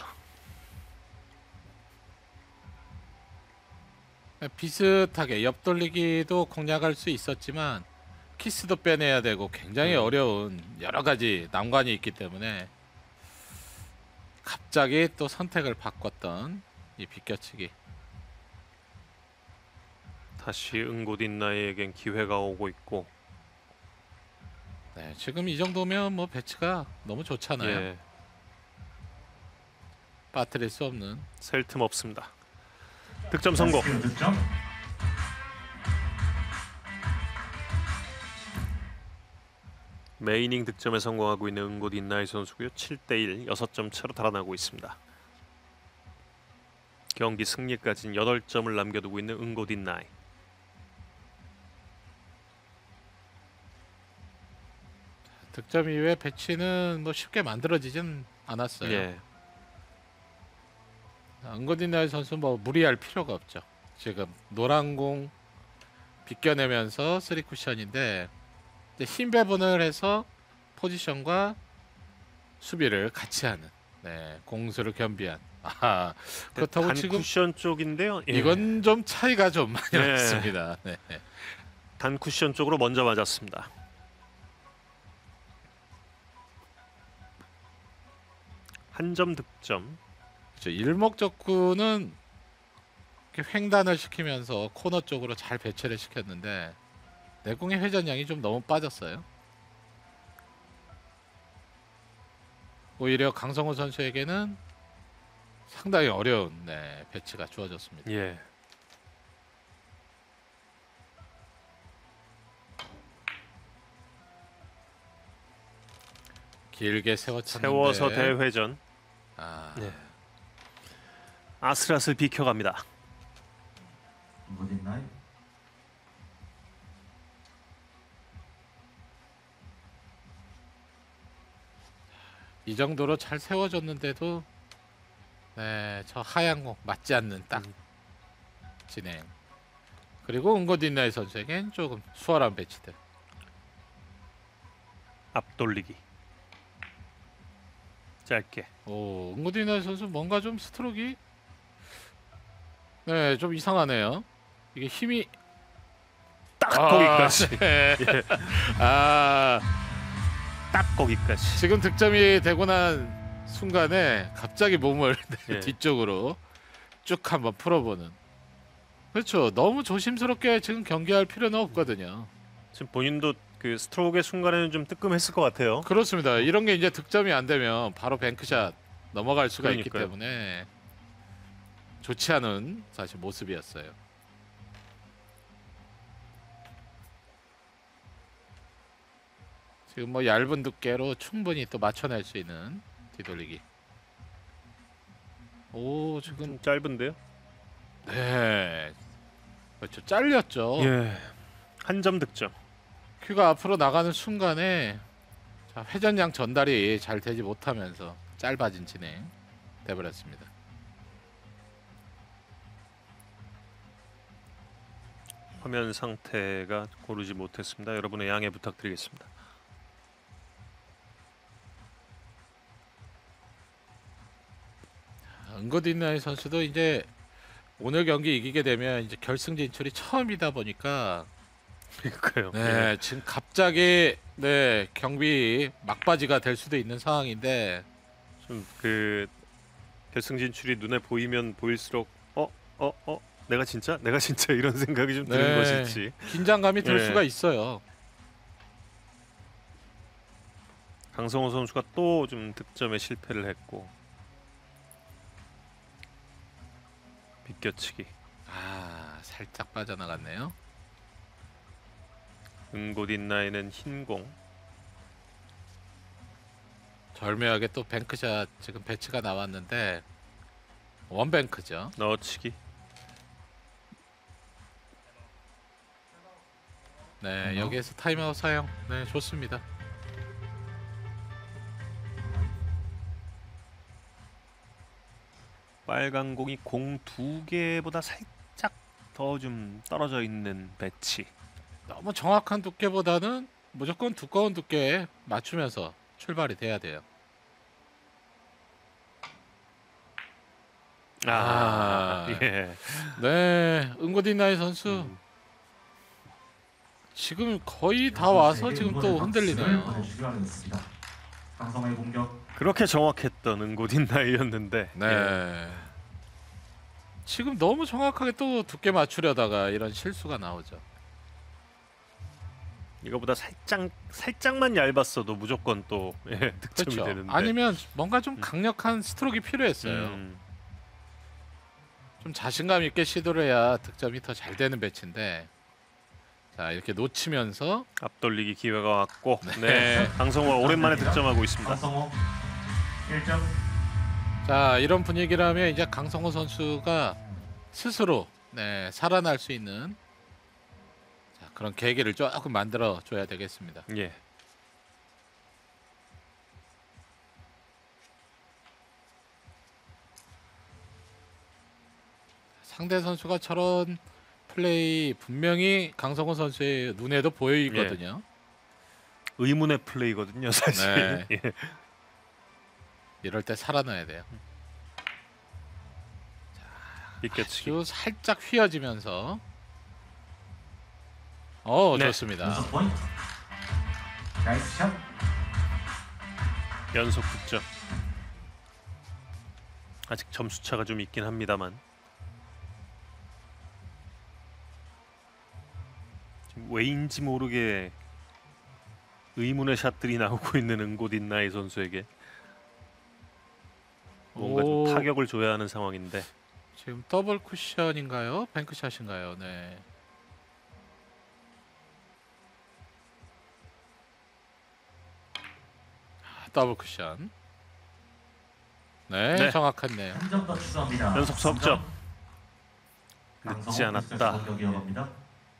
비슷하게 옆돌리기도 공략할 수 있었지만 키스도 빼내야 되고 굉장히 어려운 여러 가지 난관이 있기 때문에 갑자기 또 선택을 바꿨던 이 비껴치기. 다시 은고딘나이에겐 기회가 오고 있고 지금 이 정도면 뭐 배치가 너무 좋잖아요. 예. 빠뜨릴 수 없는. 셀 틈 없습니다. 득점 성공. 득점. 메이닝 득점에 성공하고 있는 은고딘나이 선수고요. 7대1 6점 차로 달아나고 있습니다. 경기 승리까지는 8점을 남겨두고 있는 은고딘나이. 득점 이후에 배치는 뭐 쉽게 만들어지진 않았어요. 예. 은고딘나이 선수 뭐 무리할 필요가 없죠. 지금 노란 공 비껴내면서 3쿠션인데 힘 배분을 해서 포지션과 수비를 같이 하는 공수를 겸비한. 그렇다고 단 지금 쿠션 쪽인데요. 예. 이건 좀 차이가 좀 많이 네. 났습니다. 단 쿠션 쪽으로 먼저 맞았습니다. 한 점 득점. 그렇죠. 일목적구는 이렇게 횡단을 시키면서 코너 쪽으로 잘 배치를 시켰는데 내공의 회전량이 좀 너무 빠졌어요. 오히려 강성호 선수에게는 상당히 어려운 배치가 주어졌습니다. 예. 길게 세워서 세워서 대회전. 네. 아슬아슬 비켜갑니다. 은고딘나이. 이 정도로 잘 세워줬는데도 저 하얀 공 맞지 않는 딱 진행. 그리고 은고딘나이 선수에겐 조금 수월한 배치들. 앞돌리기. 짧게. 은고딘나이 선수 뭔가 좀 스트로크가 좀 이상하네요. 이게 힘이 딱 거기까지. 네. 딱 거기까지. 지금 득점이 되고 난 순간에 갑자기 몸을 예. 뒤쪽으로 쭉 한번 풀어보는. 그렇죠. 너무 조심스럽게 지금 경기할 필요는 없거든요. 지금 본인도 그 스트로크의 순간에는 좀 뜨끔했을 것 같아요. 그렇습니다. 이런 게 이제 득점이 안 되면 바로 뱅크샷 넘어갈 수가 있기 그러니까요. 때문에 좋지 않은 사실 모습이었어요. 지금 뭐 얇은 두께로 충분히 또 맞춰낼 수 있는 뒤돌리기. 오 지금 좀 짧은데요? 네 그렇죠. 잘렸죠. 예. 한 점 득점. 큐가 앞으로 나가는 순간에 자, 회전량 전달이 잘 되지 못하면서 짧아진 진행 돼버렸습니다. 화면 상태가 고르지 못했습니다. 여러분의 양해 부탁드리겠습니다. 은고딘나이 선수도 이제 오늘 경기 이기게 되면 이제 결승 진출이 처음이다 보니까 그러니까요. 네 지금 갑자기 네 경비 막바지가 될 수도 있는 상황인데 좀 그 결승 진출이 눈에 보이면 보일수록 내가 진짜 이런 생각이 좀 드는 네. 것일지. 긴장감이 들 예. 수가 있어요. 강성호 선수가 또 좀 득점에 실패를 했고 비껴치기. 아 살짝 빠져나갔네요. 은고딘나이는 흰공. 절묘하게 또 뱅크샷 지금 배치가 나왔는데 원뱅크죠. 넣어치기. 네 여기에서 타임아웃 사용 네 좋습니다. 빨간 공이 공 2개보다 살짝 더 좀 떨어져 있는 배치. 너무 정확한 두께보다는 무조건 두꺼운 두께에 맞추면서 출발이 돼야 돼요. 예. 네 은고딘나이 선수 지금 거의 다 와서 지금 또 흔들리네요. 강성호의 공격. 그렇게 정확했던 은고딘나이였는데. 네. 예. 지금 너무 정확하게 또 두께 맞추려다가 이런 실수가 나오죠. 이거보다 살짝만 얇았어도 무조건 또 득점이 그렇죠. 되는데. 아니면 뭔가 좀 강력한 스트로크가 필요했어요. 음, 좀 자신감 있게 시도를 해야 득점이 더 잘 되는 배치인데 자 이렇게 놓치면서 앞돌리기 기회가 왔고. 네. 네. 강성호가 오랜만에 득점하고 있습니다. 강성호 1점. 자 이런 분위기라면 이제 강성호 선수가 스스로 네 살아날 수 있는 자, 그런 계기를 조금 만들어 줘야 되겠습니다. 예. 상대 선수가 저런 플레이 분명히 강성호 선수의 눈에도 보이거든요. 의문의 플레이거든요, 사실. 네. 예. 이럴 때 살아나야 돼요. 비껴치기. 아주 살짝 휘어지면서 네. 좋습니다. 연속 포인트. 나이스 샷. 연속 득점. 아직 점수 차가 좀 있긴 합니다만. 지금 왜인지 모르게 의문의 샷들이 나오고 있는 은고딘나이 선수에게 뭔가 좀 오. 타격을 줘야 하는 상황인데. 지금 더블 쿠션인가요? 뱅크샷인가요? 네. 더블 쿠션. 네, 네. 정확했네요. 한 점 더 추가합니다. 연속 석점. 늦지 강성호 않았다. 공격 이어갑니다.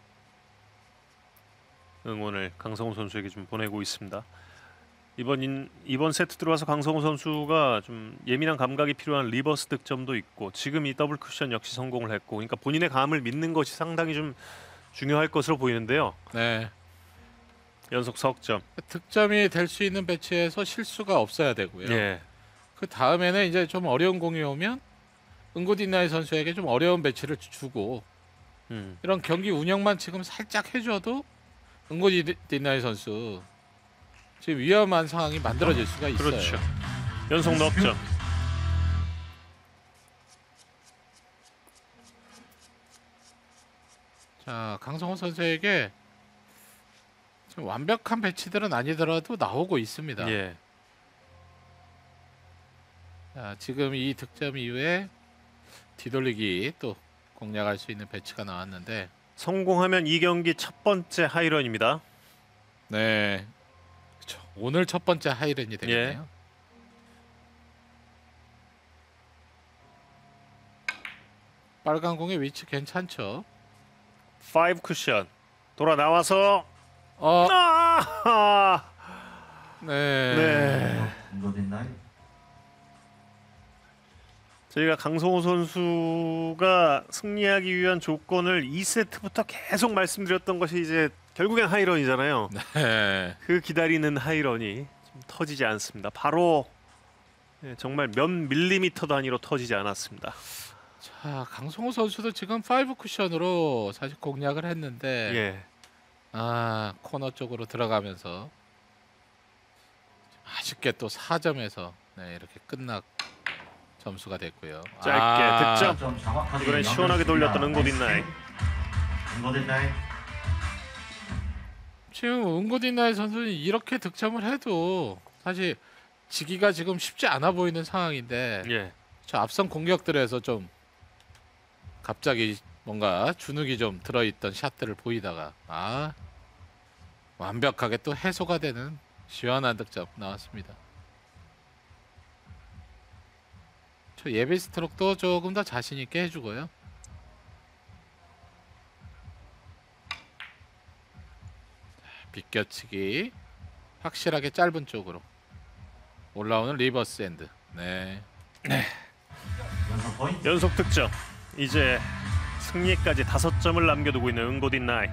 응원을 강성호 선수에게 좀 보내고 있습니다. 이번 세트 들어와서 강성호 선수가 좀 예민한 감각이 필요한 리버스 득점도 있고 지금 이 더블 쿠션 역시 성공을 했고, 그러니까 본인의 감을 믿는 것이 상당히 좀 중요할 것으로 보이는데요. 네. 연속 석점. 득점이 될 수 있는 배치에서 실수가 없어야 되고요. 예. 그 다음에는 이제 좀 어려운 공이 오면 은고딘나이 선수에게 좀 어려운 배치를 주고 이런 경기 운영만 지금 살짝 해줘도 은고딘나이 선수 지금 위험한 상황이 만들어질 수가 있어요. 그렇죠. 연속 넉점. 자, 강성호 선수에게 지금 완벽한 배치들은 아니더라도 나오고 있습니다. 예. 자, 지금 이 득점 이후에 뒤돌리기 또 공략할 수 있는 배치가 나왔는데, 성공하면 이 경기 첫 번째 하이런입니다. 네, 그쵸. 오늘 첫 번째 하이런이 되겠네요. 빨간 공의 위치 괜찮죠? 5 쿠션 돌아 나와서 네. 네. 응고딘나이. 저희가 강성호 선수가 승리하기 위한 조건을 2세트부터 계속 말씀드렸던 것이 이제 결국엔 하이런이잖아요. 네. 그 기다리는 하이런이 좀 터지지 않습니다. 바로 정말 몇 밀리미터 단위로 터지지 않았습니다. 자, 강성호 선수도 지금 5 쿠션으로 사실 공략을 했는데, 예. 코너 쪽으로 들어가면서 아쉽게 또 4점에서 이렇게 끝나 점수가 됐고요. 짧게 득점. 좀 정확하게 이번엔 시원하게 돌렸던 응고딘나이. 응고딘나이. 지금 응고딘나이 선수는 이렇게 득점을 해도 사실 지기가 지금 쉽지 않아 보이는 상황인데, 예. 저 앞선 공격들에서 좀 갑자기 뭔가 주눅이 좀 들어있던 샷들을 보이다가 완벽하게 또 해소가 되는 시원한 득점 나왔습니다. 저 예비 스트로크도 조금 더 자신 있게 해주고요. 비껴치기 확실하게 짧은 쪽으로 올라오는 리버스 엔드. 네. 연속 포인트. 연속 득점. 이제 승리까지 5점을 남겨두고 있는 응고딘나이.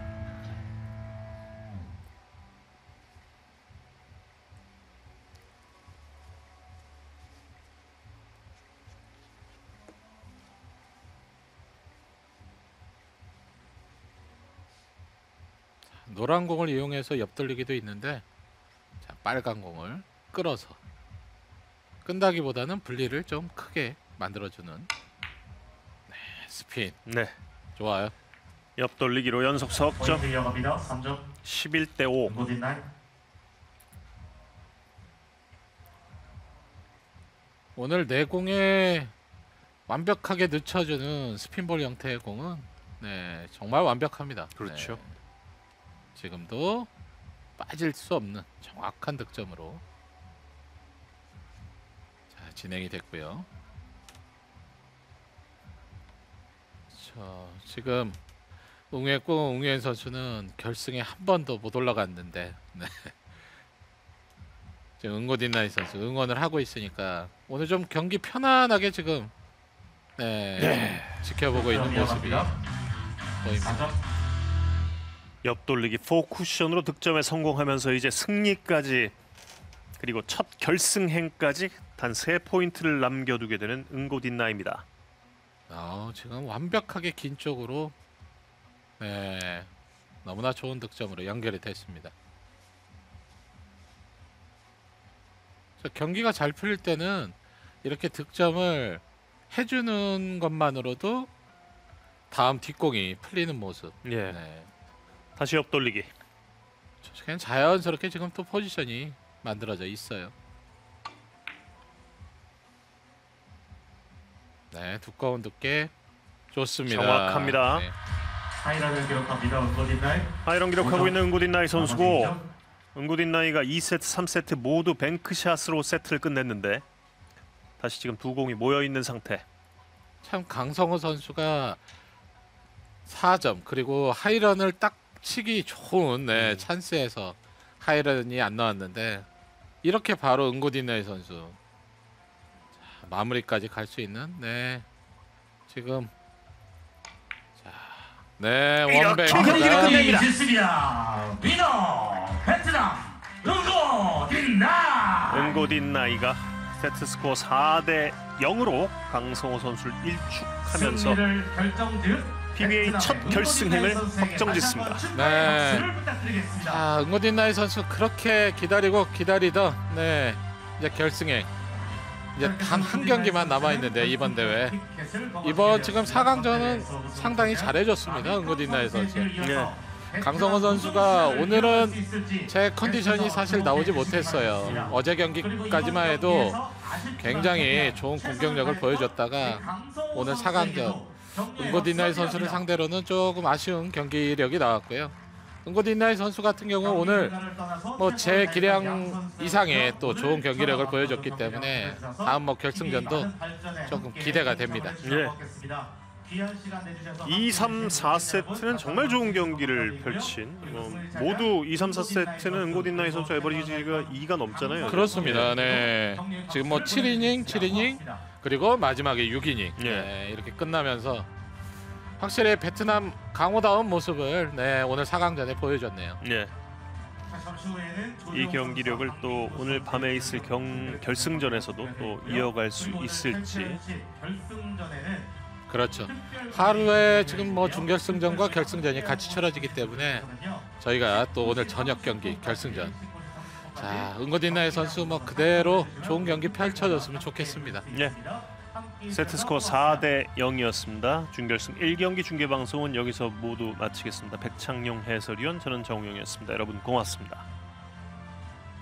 노란 공을 이용해서 옆돌리기도 있는데, 자, 빨간 공을 끌어서 끈다기보다는 분리를 좀 크게 만들어주는 스핀. 네. 좋아요. 옆돌리기로 연속 석점. 포인트 이어갑니다. 3점. 11대 5. 응고딘나이. 오늘 내 공에 완벽하게 늦춰주는 스핀볼 형태의 공은 정말 완벽합니다. 그렇죠. 네. 지금도 빠질 수 없는 정확한 득점으로 자, 진행이 됐고요. 지금 웅현 선수는 결승에 한 번도 못 올라갔는데, 지금 응고딘나이 선수 응원을 하고 있으니까 오늘 좀 경기 편안하게 지금 지켜보고 있는 모습이 보입니다. 4점. 옆돌리기 4 쿠션으로 득점에 성공하면서 이제 승리까지 그리고 첫 결승행까지 단 3포인트를 남겨두게 되는 응고딘나입니다. 지금 완벽하게 긴 쪽으로 너무나 좋은 득점으로 연결이 됐습니다. 경기가 잘 풀릴 때는 이렇게 득점을 해주는 것만으로도 다음 뒷공이 풀리는 모습. 예. 다시 옆돌리기. 그냥 자연스럽게 지금 또 포지션이 만들어져 있어요. 두꺼운 두께 좋습니다. 정확합니다. 하이런을 기록합니다. 응고딘나이. 하이런 기록하고 있는 응고딘나이 선수고, 2점. 응고딘나이가 2세트, 3세트 모두 뱅크샷으로 세트를 끝냈는데 다시 지금 두 공이 모여있는 상태. 참 강성호 선수가 4점 그리고 하이런을 딱 치기 좋은 찬스에서 하이런이 안 나왔는데, 이렇게 바로 응고딘나이 선수 마무리까지 갈 수 있는 지금 원뱅입니다. 경기 짓습니다. 위너 베트남 응고딘나이. 응고딘나이가 세트 스코어 4대 0으로 강성호 선수를 일축하면서 승리를 결정짓 PBA 첫 결승행을 확정짓습니다. 응고딘나이 선수 그렇게 기다리던 이제 결승행 이제 단 한 경기만 남아 있는데 이번 대회 이번 지금 4강전은 상당히 잘해줬습니다. 은고딘나이 선수. 강성호 선수가 오늘은 제 컨디션이 사실 나오지 못했어요. 어제 경기까지만 해도 굉장히 좋은 공격력을 보여줬다가 오늘 4강전 은고딘나이 선수를 상대로는 조금 아쉬운 경기력이 나왔고요. 은고딘나이 선수 같은 경우 오늘 뭐 제 기량 이상의 또 좋은 경기력을 보여줬기 때문에 다음 뭐 결승전도 조금 기대가 됩니다. 2, 3, 4세트는 정말 좋은 경기를 펼친 모두 2, 3, 4세트는 은고딘나이 선수 에버리지가 2가 넘잖아요. 그렇습니다. 네. 지금 뭐 7이닝 그리고 마지막에 6이닝 네, 이렇게 끝나면서 확실히 베트남 강호다운 모습을 네, 오늘 4강전에 보여줬네요. 네. 이 경기력을 또 오늘 밤에 있을 결승전에서도 또 이어갈 수 있을지. 그렇죠. 하루에 지금 뭐 준결승전과 결승전이 같이 치러지기 때문에 저희가 또 오늘 저녁 경기 결승전. 자, 은고딘나이 선수 뭐 그대로 좋은 경기 펼쳐줬으면 좋겠습니다. 네. 세트 스코어 4대 0이었습니다. 준결승 1경기 중계 방송은 여기서 모두 마치겠습니다. 백창용 해설위원, 저는 정우영이었습니다. 여러분 고맙습니다.